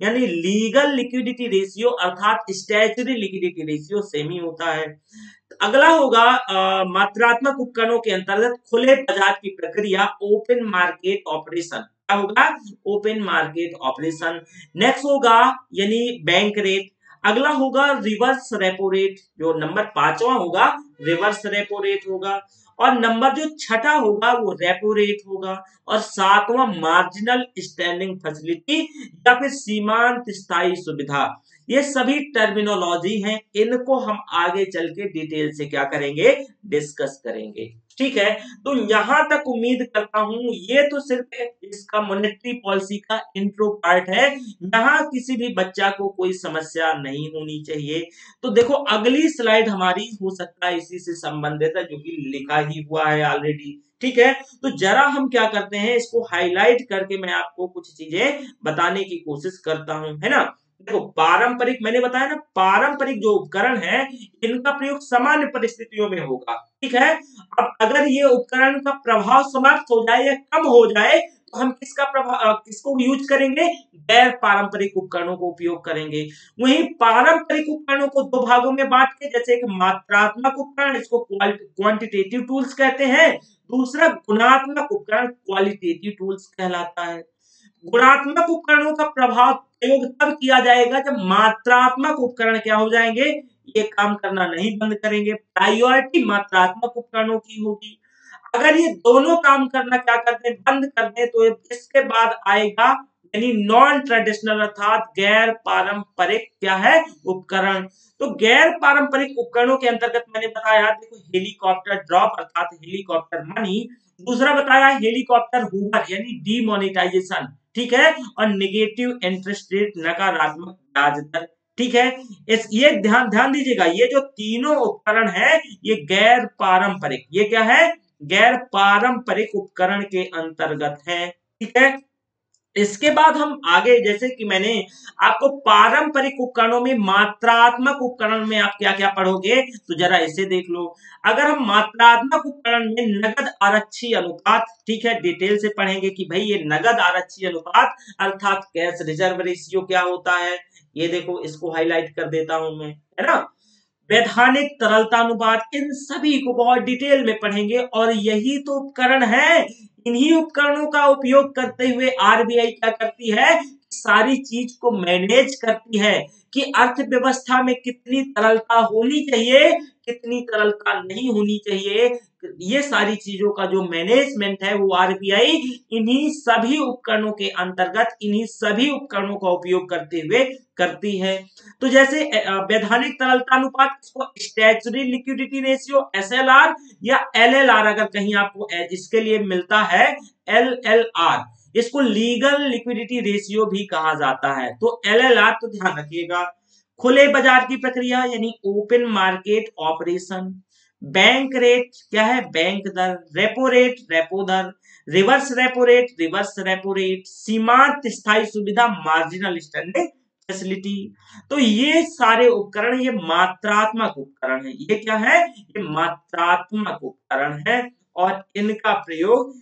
यानी लीगल लिक्विडिटी रेशियो अर्थात स्टैच्यूटरी लिक्विडिटी रेशियो सेम ही होता है। अगला होगा अ, मात्रात्मक उपकरणों के अंतर्गत खुले बाजार की प्रक्रिया ओपन मार्केट ऑपरेशन। क्या होगा? Open market operation. नेक्स्ट होगा यानी बैंक रेट। अगला होगा रिवर्स रेपो रेट, जो नंबर पांचवा होगा रिवर्स रेपो रेट होगा। और नंबर जो छठा होगा वो रेपो रेट होगा। और सातवां मार्जिनल स्टैंडिंग फैसिलिटी या फिर सीमांत स्थायी सुविधा। ये सभी टर्मिनोलॉजी हैं, इनको हम आगे चल के डिटेल से क्या करेंगे, डिस्कस करेंगे। ठीक है, तो यहां तक उम्मीद करता हूं ये तो सिर्फ इसका मॉनेटरी पॉलिसी का इंट्रो पार्ट है, यहां किसी भी बच्चा को कोई समस्या नहीं होनी चाहिए। तो देखो अगली स्लाइड हमारी हो सकता है इसी से संबंधित है, जो कि लिखा ही हुआ है ऑलरेडी। ठीक है, तो जरा हम क्या करते हैं, इसको हाईलाइट करके मैं आपको कुछ चीजें बताने की कोशिश करता हूं, है ना। देखो पारंपरिक, मैंने बताया ना, पारंपरिक जो उपकरण है इनका प्रयोग सामान्य परिस्थितियों में होगा। ठीक है, अब अगर ये उपकरण का प्रभाव समाप्त हो जाए या कम हो जाए तो हम किसका प्रभाव किसको यूज करेंगे, गैर पारंपरिक उपकरणों को उपयोग करेंगे। वहीं पारंपरिक उपकरणों को दो भागों में बांट के, जैसे एक मात्रात्मक उपकरण, इसको क्वांटिटेटिव टूल्स कहते हैं, दूसरा गुणात्मक उपकरण क्वालिटेटिव टूल्स कहलाता है। गुणात्मक उपकरणों का प्रभाव प्रयोग तब किया जाएगा जब मात्रात्मक उपकरण क्या हो जाएंगे, ये काम करना नहीं बंद करेंगे। प्रायोरिटी मात्रात्मक उपकरणों की होगी। अगर ये दोनों काम करना क्या करते हैं, बंद कर दें, तो इसके बाद आएगा यानी नॉन ट्रेडिशनल अर्थात गैर पारंपरिक क्या है, उपकरण। तो गैर पारंपरिक उपकरणों के अंतर्गत मैंने बताया, देखो हेलीकॉप्टर ड्रॉप अर्थात हेलीकॉप्टर मनी, दूसरा बताया हेलीकॉप्टर हूवर यानी डीमोनेटाइजेशन। ठीक है, और नेगेटिव इंटरेस्ट रेट नकारात्मक ब्याज दर। ठीक है, इस ये ध्यान ध्यान दीजिएगा, ये जो तीनों उपकरण है ये गैर पारंपरिक, ये क्या है, गैर पारंपरिक उपकरण के अंतर्गत है। ठीक है, इसके बाद हम आगे, जैसे कि मैंने आपको पारंपरिक उपकरणों में मात्रात्मक उपकरण में आप क्या क्या पढ़ोगे, तो जरा इसे देख लो। अगर हम मात्रात्मक उपकरण में नगद आरक्षी अनुपात, ठीक है, डिटेल से पढ़ेंगे कि भाई ये नगद आरक्षी अनुपात अर्थात कैश रिजर्व रेशियो क्या होता है। ये देखो इसको हाईलाइट कर देता हूं मैं, है ना। वैधानिक तरलता अनुपात, इन सभी को बहुत डिटेल में पढ़ेंगे। और यही तो उपकरण है, इन्हीं उपकरणों का उपयोग करते हुए आरबीआई क्या करती है, सारी चीज को मैनेज करती है कि अर्थव्यवस्था में कितनी तरलता होनी चाहिए, कितनी तरलता नहीं होनी चाहिए। ये सारी चीजों का जो मैनेजमेंट है वो आरबीआई इन्हीं सभी उपकरणों के अंतर्गत, इन्हीं सभी उपकरणों का उपयोग करते हुए करती है। तो जैसे वैधानिक तरलता अनुपात, इसको स्टैच्यूटरी लिक्विडिटी रेशियो एसएलआर या एलएलआर अगर कहीं आपको इसके लिए मिलता है एलएलआर, इसको लीगल लिक्विडिटी रेशियो भी कहा जाता है। तो एलएलआर तो ध्यान रखिएगा। खुले बाजार की प्रक्रिया यानी open market operation. Bank rate क्या है, बैंक दर। रेपो रेट, रेपो दर। Reverse repo rate, reverse repo rate. सीमांत स्थायी सुविधा, मार्जिनल स्टैंडिंग फैसिलिटी। तो ये सारे उपकरण ये मात्रात्मक उपकरण है। ये क्या है, ये मात्रात्मक उपकरण है और इनका प्रयोग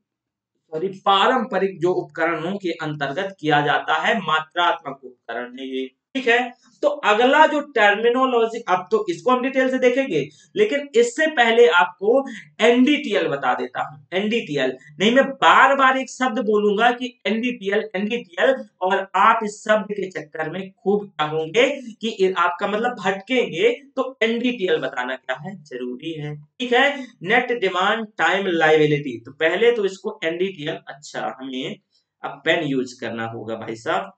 सॉरी पारंपरिक जो उपकरणों के अंतर्गत किया जाता है, मात्रात्मक उपकरण है ये। ठीक है, तो अगला जो टर्मिनोलॉजी, अब तो इसको हम डिटेल से देखेंगे, लेकिन इससे पहले आपको एनडीटीएल बता देता हूं। एनडीटीएल नहीं, मैं बार बार एक शब्द बोलूंगा कि एनडीटीएल एनडीटीएल, और आप इस शब्द के चक्कर में खूब क्या होंगे कि आपका मतलब भटकेंगे। तो एनडीटीएल बताना क्या है, जरूरी है। ठीक है, नेट डिमांड टाइम लायबिलिटी। तो पहले तो इसको एनडीटीएल, अच्छा हमें अब पेन यूज करना होगा भाई साहब।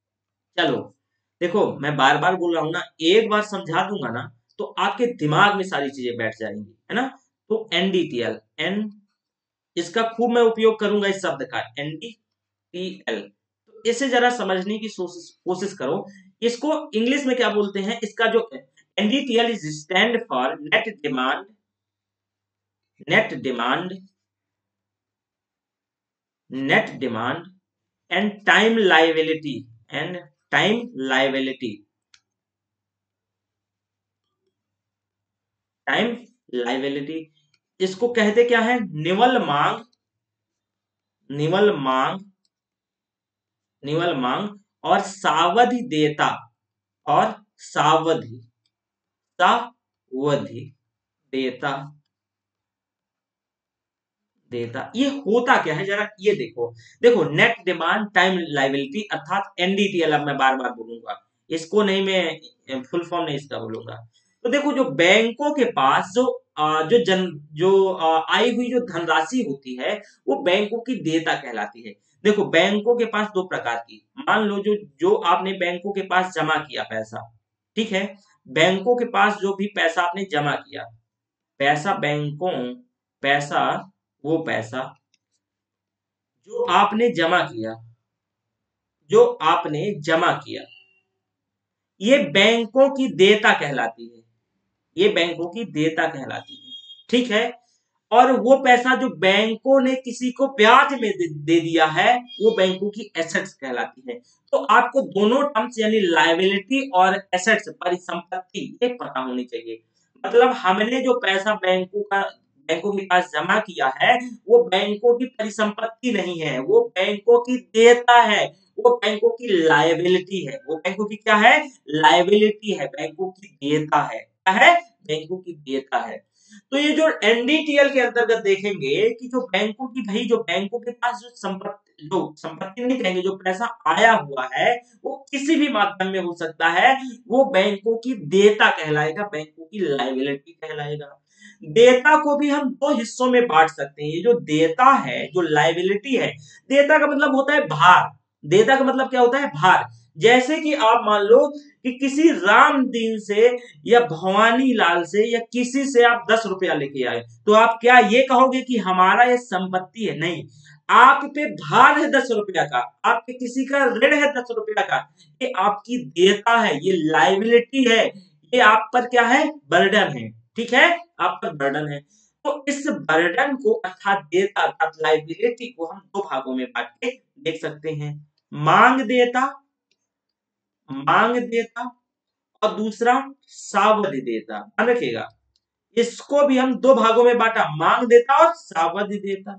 चलो देखो, मैं बार बार बोल रहा हूं ना, एक बार समझा दूंगा ना तो आपके दिमाग में सारी चीजें बैठ जाएंगी, है ना। तो एनडीटीएल, एन इसका खूब मैं उपयोग करूंगा इस शब्द का, एनडीटीएल। तो इसे जरा समझने की कोशिश करो। इसको इंग्लिश में क्या बोलते हैं, इसका जो NDTL is stand for net demand, net demand, net demand and time liability, and time liability, time liability. इसको कहते क्या है, निवल मांग, निवल मांग, निवल मांग और सावधि देता और सावधि सावधि देता देता ये होता क्या है जरा ये देखो। देखो नेट डिमांड टाइम लाइबिलिटी अर्थात एनडीटीएल, अब मैं बार बार बोलूंगा इसको नहीं, मैं फुल फॉर्म नहीं इसका बोलूंगा। तो देखो जो बैंकों के पास जो आ, जो जन जो आ, आई हुई जो धनराशि होती है वो बैंकों की देयता कहलाती है। देखो बैंकों के पास दो प्रकार की, मान लो जो जो आपने बैंकों के पास जमा किया पैसा, ठीक है, बैंकों के पास जो भी पैसा आपने जमा किया, पैसा बैंकों पैसा वो पैसा जो आपने जमा किया, जो आपने जमा किया ये बैंकों की देयता कहलाती है, ये बैंकों की देयता कहलाती है, ठीक है। और वो पैसा जो बैंकों ने किसी को ब्याज में दे, दे दिया है वो बैंकों की एसेट्स कहलाती है। तो आपको दोनों टर्म्स यानी लायबिलिटी और एसेट्स परिसंपत्ति ये पता होनी चाहिए। मतलब हमने जो पैसा बैंकों का बैंकों के पास जमा किया है वो बैंकों की परिसंपत्ति नहीं है, वो बैंकों की देयता है, वो बैंकों की लायबिलिटी है। वो बैंकों की क्या है? लायबिलिटी है, बैंकों की देयता है। क्या है? बैंकों की देयता है। तो ये जो एनडीटीएल के अंतर्गत देखेंगे कि जो बैंकों की भाई जो बैंकों के पास जो संपत्ति जो संपत्ति नहीं कहेंगे, जो पैसा आया हुआ है वो किसी भी माध्यम में हो सकता है, वो बैंकों की देयता कहलाएगा, बैंकों की लायबिलिटी कहलाएगा। देयता को भी हम दो हिस्सों में बांट सकते हैं। ये जो देयता है, जो लायबिलिटी है, देयता का मतलब होता है भार। देयता का मतलब क्या होता है? भार। जैसे कि आप मान लो कि किसी राम दीन से या भवानी लाल से या किसी से आप दस रुपया लेके आए, तो आप क्या ये कहोगे कि हमारा ये संपत्ति है? नहीं, आप पे भार है दस रुपया का, आपके किसी का ऋण है दस रुपया का, ये आपकी देयता है, ये लायबिलिटी है, ये आप पर क्या है? बर्डन है, ठीक है, आप पर बर्डन है। तो इस बर्डन को अर्थात देयता अर्थात लायबिलिटी को हम दो भागों में बांट के देख सकते हैं, मांग देयता, मांग देयता और दूसरा सावधि देयता। ध्यान रखिएगा, इसको भी हम दो भागों में बांटा, मांग देयता और सावधि देयता,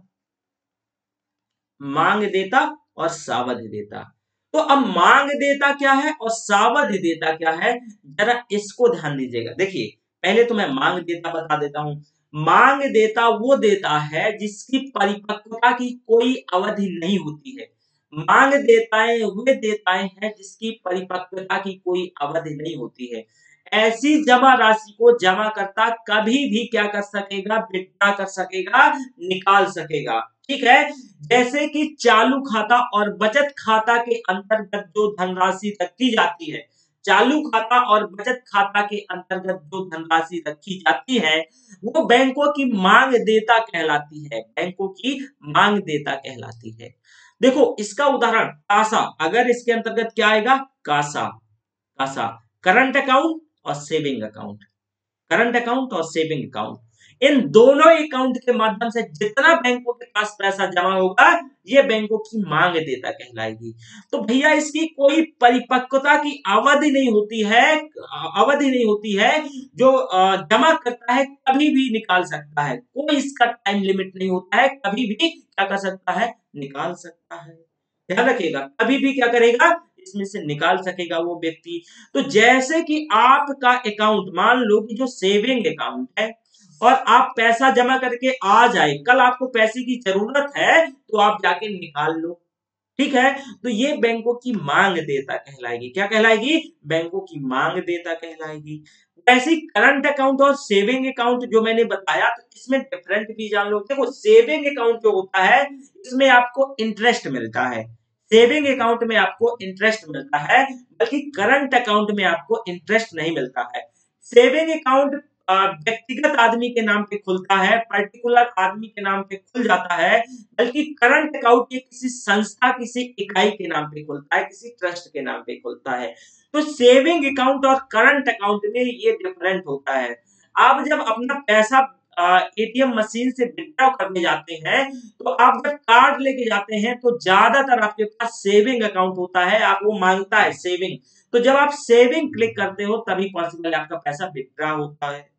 मांग देयता और सावधि देयता। तो अब मांग देयता क्या है और सावधि देयता क्या है, जरा इसको ध्यान दीजिएगा। देखिए पहले तो मैं मांग देयता बता देता हूं। मांग देयता वो देता है जिसकी परिपक्वता की कोई अवधि नहीं होती है। मांग देयताएं वे देयताएं हैं जिसकी परिपक्वता की कोई अवधि नहीं होती है। ऐसी जमा राशि को जमा करता कभी भी क्या कर सकेगा? विड्रॉ कर सकेगा, निकाल सकेगा, ठीक है। जैसे कि चालू खाता और बचत खाता के अंतर्गत जो धनराशि रखी जाती है, चालू खाता और बचत खाता के अंतर्गत जो धनराशि रखी जाती है वो बैंकों की मांग देयता कहलाती है, बैंकों की मांग देयता कहलाती है। देखो इसका उदाहरण कासा, अगर इसके अंतर्गत क्या आएगा? कासा, कासा करंट अकाउंट और सेविंग अकाउंट, करंट अकाउंट और सेविंग अकाउंट, इन दोनों अकाउंट के माध्यम से जितना बैंकों के पास पैसा जमा होगा ये बैंकों की मांग देयता कहलाएगी। तो भैया इसकी कोई परिपक्वता की अवधि नहीं होती है, अवधि नहीं होती है, जो जमा करता है कभी भी निकाल सकता है, कोई इसका टाइम लिमिट नहीं होता है, कभी भी क्या कर सकता है? निकाल सकता है। ध्यान रखिएगा, कभी भी क्या करेगा? इसमें से निकाल सकेगा वो व्यक्ति। तो जैसे कि आपका अकाउंट, मान लो कि जो सेविंग अकाउंट है और आप पैसा जमा करके आ जाए, कल आपको पैसे की जरूरत है तो आप जाके निकाल लो, ठीक है। तो ये बैंकों की मांग देयता कहलाएगी। क्या कहलाएगी? बैंकों की मांग देयता कहलाएगी। वैसे करंट अकाउंट और सेविंग अकाउंट जो मैंने बताया, तो इसमें डिफरेंट भी जान लो। देखो सेविंग अकाउंट जो होता है इसमें आपको इंटरेस्ट मिलता है, सेविंग अकाउंट में आपको इंटरेस्ट मिलता है, बल्कि करंट अकाउंट में आपको इंटरेस्ट नहीं मिलता है। सेविंग अकाउंट व्यक्तिगत आदमी के नाम पे खुलता है, पर्टिकुलर आदमी के नाम पे खुल जाता है, बल्कि करंट अकाउंट ये किसी संस्था, किसी इकाई के नाम पे खुलता है, किसी ट्रस्ट के नाम पे खुलता है। तो सेविंग अकाउंट और करंट अकाउंट में ये डिफरेंट होता है। आप जब अपना पैसा एटीएम मशीन से विड्रॉ करने जाते हैं तो आप जब कार्ड लेके जाते हैं तो ज्यादातर आपके पास सेविंग अकाउंट होता है, आपको मांगता है सेविंग। तो जब आप सेविंग क्लिक करते हो तभी पॉसिबल आपका पैसा विड्रॉ होता है।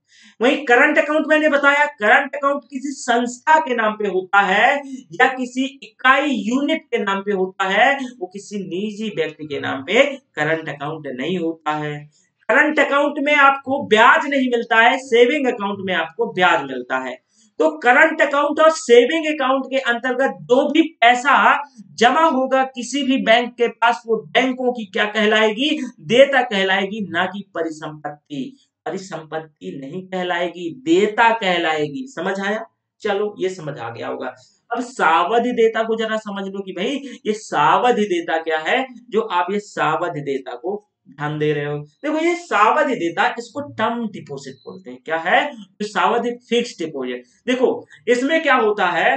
वहीं करंट अकाउंट मैंने बताया, करंट अकाउंट किसी संस्था के नाम पे होता है या किसी इकाई यूनिट के नाम पे होता है, वो किसी निजी व्यक्ति के नाम पे करंट अकाउंट नहीं होता है। करंट अकाउंट में आपको ब्याज नहीं मिलता है, सेविंग अकाउंट में आपको ब्याज मिलता है। तो करंट अकाउंट और सेविंग अकाउंट के अंतर्गत जो भी पैसा जमा होगा किसी भी बैंक के पास, वो बैंकों की क्या कहलाएगी, देयता कहलाएगी, ना कि परिसंपत्ति। परिसंपत्ति नहीं कहलाएगी, देयता कहलाएगी। समझ आया? चलो ये समझ आ गया होगा। अब सावधि देयता को जरा समझ लो कि भाई ये सावधि देयता क्या है, जो आप ये सावधि देयता को ध्यान दे रहे हो। देखो ये सावधि देयता, इसको टर्म डिपॉजिट बोलते हैं। क्या है? तो सावधि फिक्स डिपॉजिट। देखो इसमें क्या होता है,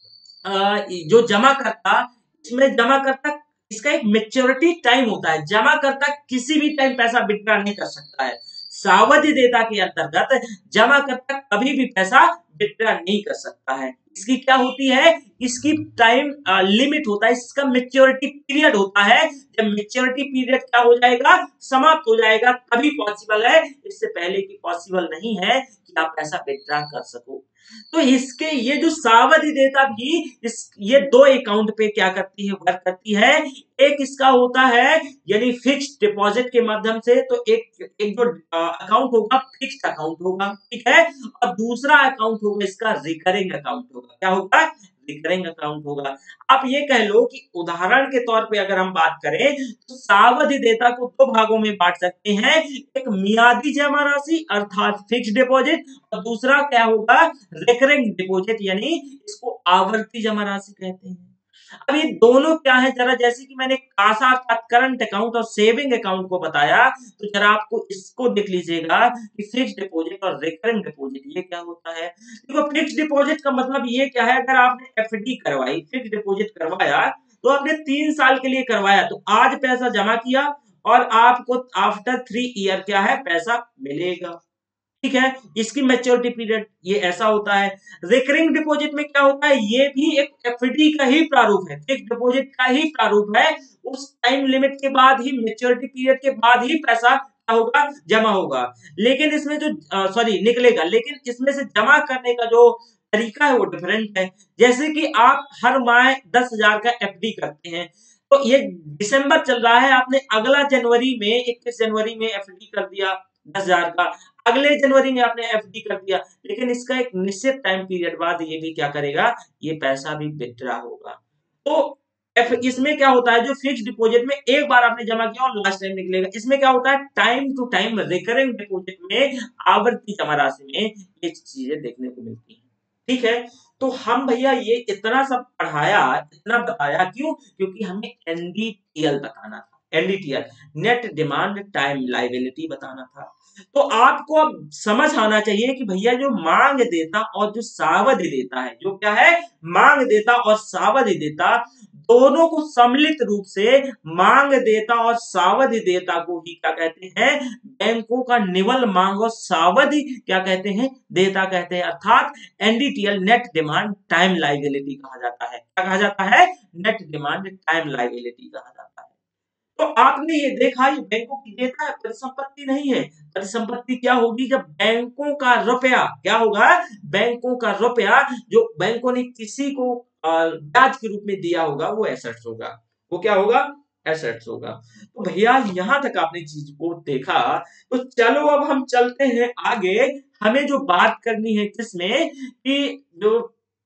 अ, जो जमा करता, इसमें जमा करता, इसका एक मेच्योरिटी टाइम होता है। जमा करता किसी भी टाइम पैसा विड्रॉ नहीं कर सकता है। सावधि देयता के अंतर्गत जमा करता कभी भी पैसा विड्रॉ नहीं कर सकता है। इसकी क्या होती है, इसकी टाइम लिमिट होता है, इसका मेच्योरिटी पीरियड होता है। जब मेच्योरिटी पीरियड क्या हो जाएगा, समाप्त हो जाएगा, तभी पॉसिबल है, इससे पहले की पॉसिबल नहीं है कि आप पैसा विड्रॉ कर सको। तो इसके ये जो सावधि देयता भी इस ये दो अकाउंट पे क्या करती है, वर्क करती है। एक इसका होता है यानी फिक्स्ड डिपॉजिट के माध्यम से, तो एक एक जो अकाउंट होगा फिक्स्ड अकाउंट होगा, ठीक है। और दूसरा अकाउंट होगा इसका रिकरिंग अकाउंट होगा। क्या होगा? रिकरिंग अकाउंट होगा। आप ये कह लो कि उदाहरण के तौर पे अगर हम बात करें तो सावधि देयता को दो भागों में बांट सकते हैं। एक मियादी जमा राशि अर्थात फिक्स्ड डिपॉजिट, और दूसरा क्या होगा, रिकरिंग डिपॉजिट यानी इसको आवर्ती जमा राशि कहते हैं। अब ये दोनों क्या है, जरा जैसे कि मैंने कासा अर्थात करंट अकाउंट और सेविंग अकाउंट को बताया, तो जरा आपको इसको देख लीजिएगा कि फिक्स्ड डिपॉजिट और रिकरिंग डिपॉजिट ये क्या होता है। देखो फिक्स्ड डिपॉजिट का मतलब ये क्या है, अगर आपने एफडी करवाई, फिक्स्ड डिपॉजिट करवाया, तो आपने तीन साल के लिए करवाया, तो आज पैसा जमा किया और आपको आफ्टर थ्री ईयर क्या है, पैसा मिलेगा, ठीक है। इसकी मैच्योरिटी पीरियड ये ऐसा होता है। रिकरिंग डिपॉजिट में क्या होता है, ये भी एक एफडी का ही प्रारूप है, फिक्स्ड डिपॉजिट का ही प्रारूप है। उस टाइम लिमिट के बाद ही, मैच्योरिटी पीरियड के बाद ही पैसा क्या होगा, जमा होगा। लेकिन इसमें जो सॉरी निकलेगा, लेकिन इसमें से जमा करने का जो तरीका है वो डिफरेंट है। जैसे कि आप हर माह दस हजार का एफडी करते हैं, तो ये दिसंबर चल रहा है, आपने अगला जनवरी में इक्कीस जनवरी में एफडी कर दिया दस हजार का, अगले जनवरी में आपने एफडी कर दिया, लेकिन इसका एक निश्चित टाइम पीरियड बाद ये भी क्या करेगा, ये पैसा भी विथड्रॉ होगा। तो एफ इसमें क्या होता है, जो फिक्स्ड डिपॉजिट में एक बार आपने जमा किया और लास्ट टाइम निकलेगा, इसमें क्या होता है, time to time recurring deposit में, आवर्ती जमा राशि में ये चीजें देखने को मिलती है, ठीक है। तो हम भैया ये इतना सब पढ़ाया, इतना बताया क्यों, क्योंकि हमें एनडीटीएल बताना था, NDTL net demand time liability बताना था। तो आपको अब समझ आना चाहिए कि भैया जो मांग देता और जो सावधि देता है, जो क्या है, मांग देता और सावधि देता, दोनों को सम्मिलित रूप से मांग देता और सावधि देता को ही क्या कहते हैं, बैंकों का निवल मांग और सावधि क्या कहते हैं, देता कहते हैं। अर्थात NDTL net demand time liability कहा जाता है। क्या कहा जाता है? नेट डिमांड टाइम लायबिलिटी कहा जाता है। तो आपने ये देखा, ये बैंकों की देता है, परिसंपत्ति नहीं है। परिसंपत्ति क्या होगी, जब बैंकों का रुपया क्या होगा, बैंकों का रुपया जो बैंकों ने किसी को अ, ब्याज के रूप में दिया होगा, वो एसेट्स होगा। वो क्या होगा, एसेट्स होगा। तो भैया यहां तक आपने चीज को देखा, तो चलो अब हम चलते हैं आगे। हमें जो बात करनी है किसमें, कि जो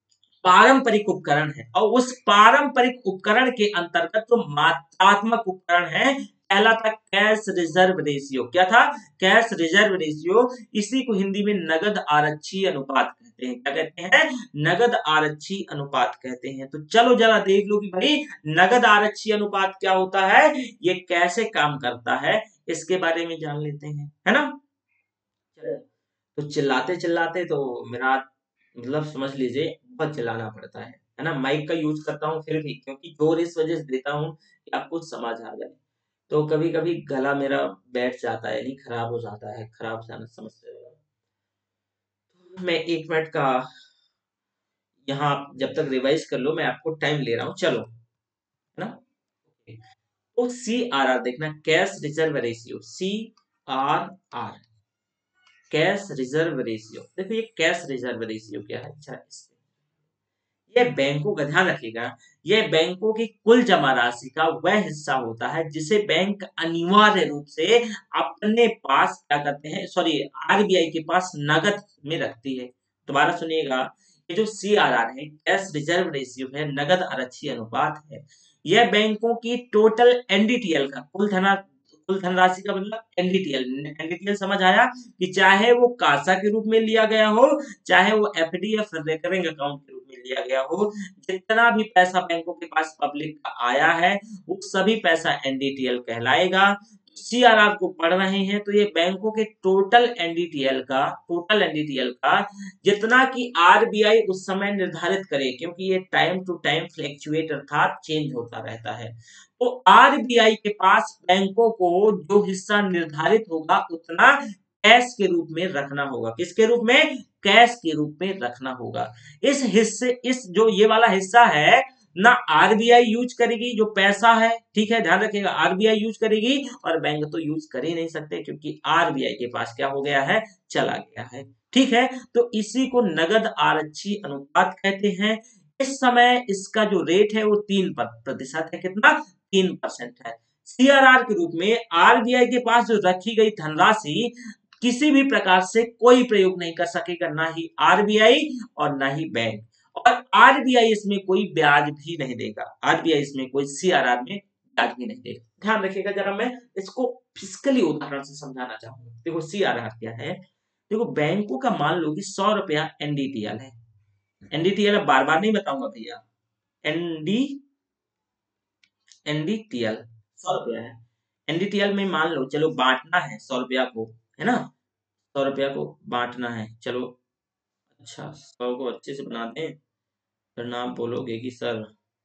पारंपरिक उपकरण है, और उस पारंपरिक उपकरण के अंतर्गत जो मात्रात्मक उपकरण है, पहला था कैश रिजर्व रेशियो। क्या था? Cash reserve ratio. इसी को हिंदी में नगद आरक्षी अनुपात कहते हैं। क्या कहते हैं? नगद आरक्षी अनुपात कहते हैं। तो चलो जरा देख लो कि भाई नगद आरक्षी अनुपात क्या होता है, ये कैसे काम करता है, इसके बारे में जान लेते हैं, है ना। तो चिल्लाते चिल्लाते तो मेरा मतलब समझ लीजिए बहुत चिल्लाना पड़ता है है ना। माइक का यूज करता हूँ फिर भी, क्योंकि जोर इस वजह से देता हूँ कि आपको समझ आ जाए। तो कभी कभी गला मेरा बैठ जाता है, नहीं खराब हो जाता है, खराब जाना समझ से। मैं एक मिनट का यहाँ जब तक रिवाइज कर लो, मैं आपको टाइम ले रहा हूँ, चलो, है ना। तो सी आर आर देखना, cash reserve ratio, C R R, cash reserve ratio, देखो ये कैश रिजर्व रेशियो क्या है, अच्छा ये बैंकों का ध्यान रखिएगा, ये बैंकों की कुल जमा राशि का वह हिस्सा होता है जिसे बैंक अनिवार्य रूप से अपने पास क्या करते हैं, सॉरी आरबीआई के पास नगद में रखती है। दोबारा सुनिएगा, ये जो सीआरआर है, कैश रिजर्व रेशियो है, नगद आरक्षी अनुपात है, यह बैंकों की टोटल एनडीटीएल का कुल धना कुल धनराशि का मतलब एनडीटीएल, एनडीटीएल समझ आया कि चाहे वो कासा के रूप में लिया गया हो, चाहे वो एफडी या फिर रिकरिंग अकाउंट के रूप में लिया गया हो, जितना भी पैसा बैंकों के पास पब्लिक का आया है वो सभी पैसा एनडीटीएल कहलाएगा। सीआरआर को पढ़ रहे हैं तो ये बैंकों के टोटल एनडीटीएल का टोटल एनडीटीएल का जितना कि आरबीआई उस समय निर्धारित करे, क्योंकि ये टाइम टू टाइम फ्लैक्चुएट अर्थात चेंज होता रहता है, तो आरबीआई के पास बैंकों को जो हिस्सा निर्धारित होगा उतना कैश के रूप में रखना होगा। किसके रूप में? कैश के रूप में रखना होगा। इस हिस्से इस जो ये वाला हिस्सा है ना आरबीआई यूज करेगी, जो पैसा है, ठीक है ध्यान रखिएगा, आरबीआई यूज करेगी और बैंक तो यूज कर ही नहीं सकते क्योंकि आरबीआई के पास क्या हो गया है, चला गया है। ठीक है, तो इसी को नगद आरक्षी अनुपात कहते हैं। इस समय इसका जो रेट है वो तीन प्रतिशत है, कितना? तीन परसेंट है। सीआरआर के रूप में आरबीआई के पास जो रखी गई धनराशि किसी भी प्रकार से कोई प्रयोग नहीं कर सकेगा, ना ही आरबीआई और ना ही बैंक, और आरबीआई इसमें कोई ब्याज भी नहीं देगा, आरबीआई इसमें कोई सीआरआर में ब्याज भी नहीं देगा। ध्यान रखिएगा, जरा मैं इसको फिजिकली उदाहरण से समझाना चाहूंगा। देखो सीआरआर क्या है, देखो बैंकों का मान लो कि सौ रुपया एनडीटीएल है, एनडीटीएल बार बार नहीं बताऊंगा भैया, एनडी एनडीटीएल सौ रुपया है, एनडीटीएल में मान लो चलो बांटना है सौ रुपया को, है ना, सौ रुपया को बांटना है, चलो अच्छा सौ को अच्छे से बना दें, फिर नाम बोलोगे कि सर,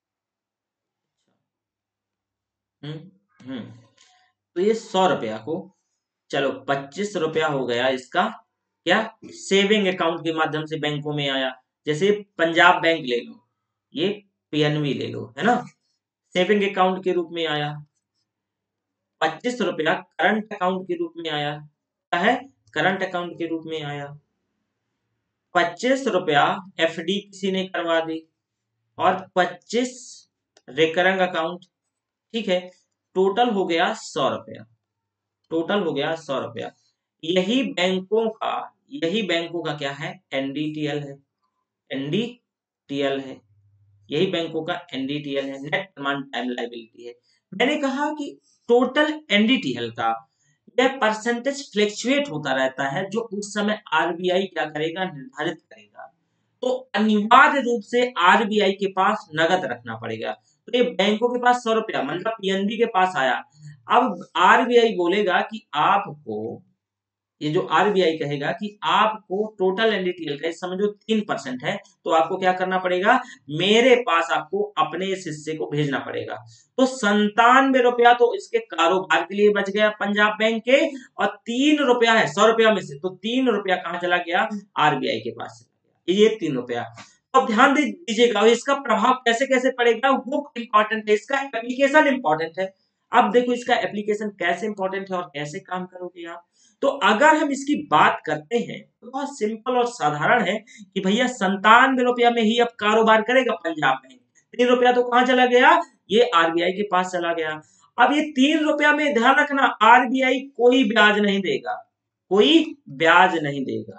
हम्म हम्म तो ये सौ रुपया को चलो पच्चीस रुपया हो गया इसका क्या, सेविंग अकाउंट के माध्यम से बैंकों में आया, जैसे पंजाब बैंक ले लो, ये पीएनबी ले लो, है ना, सेविंग अकाउंट के रूप में आया। पच्चीस रुपया करंट अकाउंट के रूप में आया, क्या है, करंट अकाउंट के रूप में आया। पच्चीस रुपया एफडी किसी ने करवा दी और पच्चीस रिकरिंग अकाउंट, ठीक है, टोटल हो गया सौ रुपया, टोटल हो गया सौ रुपया। यही बैंकों का यही बैंकों का क्या है, एनडीटीएल है, एनडीटीएल है, यही बैंकों का एनडीटीएल है, नेट डिमांड टाइम लायबिलिटी है। मैंने कहा कि टोटल एनडीटीएल का यह परसेंटेज फ्लक्चुएट होता रहता है, जो उस समय आरबीआई क्या करेगा, निर्धारित करेगा, तो अनिवार्य रूप से आरबीआई के पास नगद रखना पड़ेगा। तो ये बैंकों के पास सौ रुपया मतलब पीएनबी के पास आया, अब आरबीआई बोलेगा कि आपको, ये जो आरबीआई कहेगा कि आपको टोटल एनडीटीएल का इस समय जो तीन परसेंट है, तो आपको क्या करना पड़ेगा, मेरे पास आपको अपने इस हिस्से को भेजना पड़ेगा। तो संतानवे रुपया तो इसके कारोबार के लिए बच गया पंजाब बैंक के, और तीन रुपया है सौ रुपया में से, तो तीन रुपया कहाँ चला गया, आरबीआई के पास चला गया, ये तीन रुपया। अब ध्यान दीजिएगा इसका प्रभाव कैसे कैसे पड़ेगा, वो इंपॉर्टेंट है, इसका एप्लीकेशन इंपॉर्टेंट है। अब देखो इसका एप्लीकेशन कैसे इंपॉर्टेंट है और कैसे काम करोगे आप। तो अगर हम इसकी बात करते हैं तो बहुत सिंपल और साधारण है कि भैया संतानवे रुपया में ही अब कारोबार करेगा पंजाब बैंक, तीन रुपया तो कहां चला गया, ये आरबीआई के पास चला गया। अब ये तीन रुपया में ध्यान रखना आरबीआई कोई ब्याज नहीं देगा, कोई ब्याज नहीं देगा,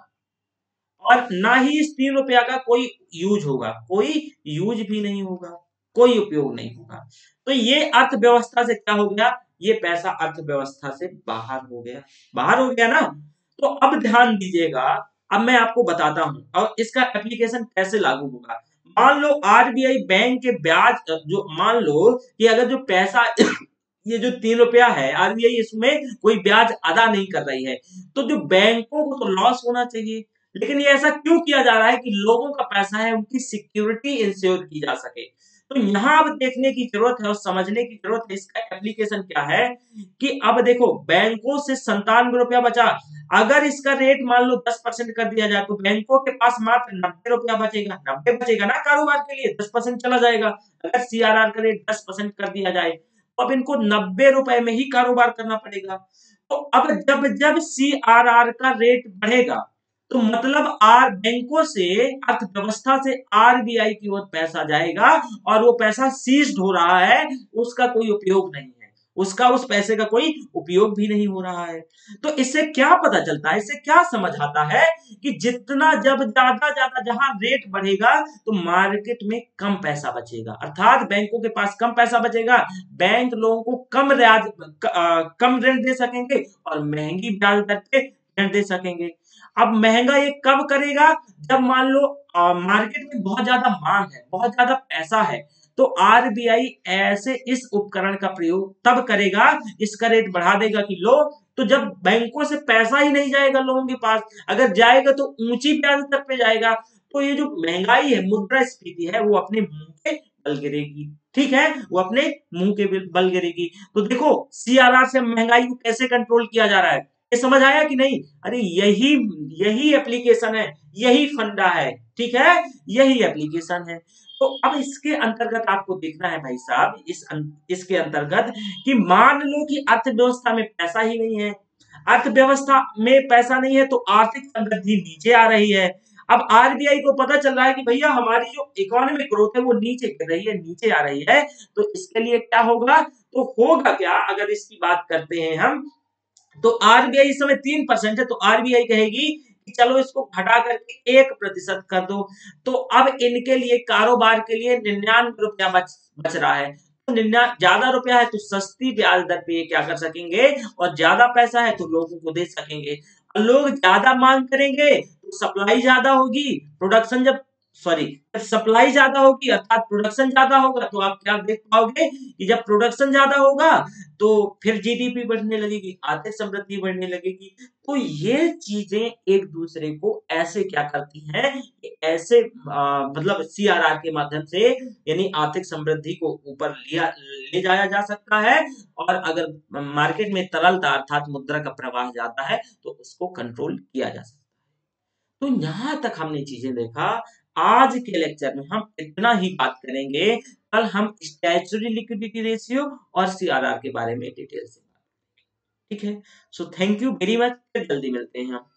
और ना ही इस तीन रुपया का कोई यूज होगा, कोई यूज भी नहीं होगा, कोई उपयोग नहीं होगा। तो ये अर्थव्यवस्था से क्या हो गया, ये पैसा अर्थव्यवस्था से बाहर हो गया, बाहर हो गया ना। तो अब ध्यान दीजिएगा, अब मैं आपको बताता हूं और इसका एप्लीकेशन कैसे लागू होगा। मान लो आरबीआई बैंक के ब्याज, जो मान लो कि अगर जो पैसा ये जो तीन रुपया है आरबीआई इसमें कोई ब्याज अदा नहीं कर रही है, तो जो बैंकों को तो लॉस होना चाहिए, लेकिन ये ऐसा क्यों किया जा रहा है कि लोगों का पैसा है उनकी सिक्योरिटी इंश्योर की जा सके। तो यहाँ अब देखने की जरूरत है और समझने की जरूरत है इसका एप्लीकेशन क्या है, कि अब देखो बैंकों से संतानवे रुपया बचा, अगर इसका रेट मान लो दस परसेंट कर दिया जाए तो बैंकों के पास मात्र नब्बे रुपया बचेगा, नब्बे बचेगा ना कारोबार के लिए, दस परसेंट चला जाएगा। अगर सीआरआर का रेट दस परसेंट कर दिया जाए तो अब इनको नब्बे रुपए में ही कारोबार करना पड़ेगा। तो अब जब जब सीआरआर का रेट बढ़ेगा तो मतलब आर बैंकों से, अर्थव्यवस्था से आरबीआई की ओर पैसा जाएगा और वो पैसा सीज्ड हो रहा है, उसका कोई उपयोग नहीं है, उसका उस पैसे का कोई उपयोग भी नहीं हो रहा है। तो इससे क्या पता चलता है, इससे क्या समझ आता है कि जितना जब ज्यादा ज्यादा जहां रेट बढ़ेगा तो मार्केट में कम पैसा बचेगा, अर्थात बैंकों के पास कम पैसा बचेगा, बैंक लोगों को कम ब्याज कम ऋण दे सकेंगे और महंगी ब्याज दर पे ऋण दे सकेंगे। अब महंगा ये कब करेगा, जब मान लो मार्केट में बहुत ज्यादा मांग है, बहुत ज्यादा पैसा है, तो आरबीआई ऐसे इस उपकरण का प्रयोग तब करेगा, इसका रेट बढ़ा देगा कि लो, तो जब बैंकों से पैसा ही नहीं जाएगा लोगों के पास, अगर जाएगा तो ऊंची ब्याज दर पे जाएगा, तो ये जो महंगाई है, मुद्रास्फीति है, वो अपने मुंह पे बल गिरेगी। ठीक है, वो अपने मुंह के बल गिरेगी। तो देखो सीआरआर से महंगाई को कैसे कंट्रोल किया जा रहा है, ये समझ आया कि नहीं? अरे यही यही एप्लीकेशन है, यही फंडा है, ठीक है, यही एप्लीकेशन है। तो अब इसके अंतर्गत आपको देखना है भाई साहब, इस इसके अंतर्गत कि मान लो कि अर्थव्यवस्था में पैसा ही नहीं है, अर्थव्यवस्था में पैसा नहीं है तो आर्थिक समृद्धि नीचे आ रही है। अब आरबीआई को पता चल रहा है कि भैया हमारी जो इकोनॉमिक ग्रोथ है वो नीचे गिर रही है, नीचे आ रही है, तो इसके लिए क्या होगा, तो होगा क्या, अगर इसकी बात करते हैं हम, तो आरबीआई इस समय तीन परसेंट है, तो आरबीआई कहेगी कि चलो इसको घटा करके एक प्रतिशत कर दो, तो अब इनके लिए कारोबार के लिए निन्यानवे रुपया बच बच रहा है, तो निन्या ज्यादा रुपया है तो सस्ती ब्याज दर पे ये क्या कर सकेंगे, और ज्यादा पैसा है तो लोगों को दे सकेंगे, और लोग ज्यादा मांग करेंगे तो सप्लाई ज्यादा होगी, प्रोडक्शन जब सॉरी जब सप्लाई ज्यादा होगी अर्थात प्रोडक्शन ज्यादा होगा, तो आप क्या देख पाओगे कि जब प्रोडक्शन ज्यादा होगा तो फिर जीडीपी बढ़ने लगेगी, आर्थिक समृद्धि बढ़ने लगेगी। तो ये चीजें एक दूसरे को ऐसे क्या करती हैं, ऐसे आ, मतलब सीआरआर के माध्यम से यानी आर्थिक समृद्धि को ऊपर लिया ले जाया जा सकता है, और अगर मार्केट में तरलता अर्थात मुद्रा का प्रवाह ज्यादा है तो उसको कंट्रोल किया जा सकता है। तो यहां तक हमने चीजें देखा। आज के लेक्चर में हम इतना ही बात करेंगे, कल हम स्टैच्यूटरी लिक्विडिटी रेशियो और सीआरआर के बारे में डिटेल से। ठीक है, so thank you very much, जल्दी मिलते हैं हम।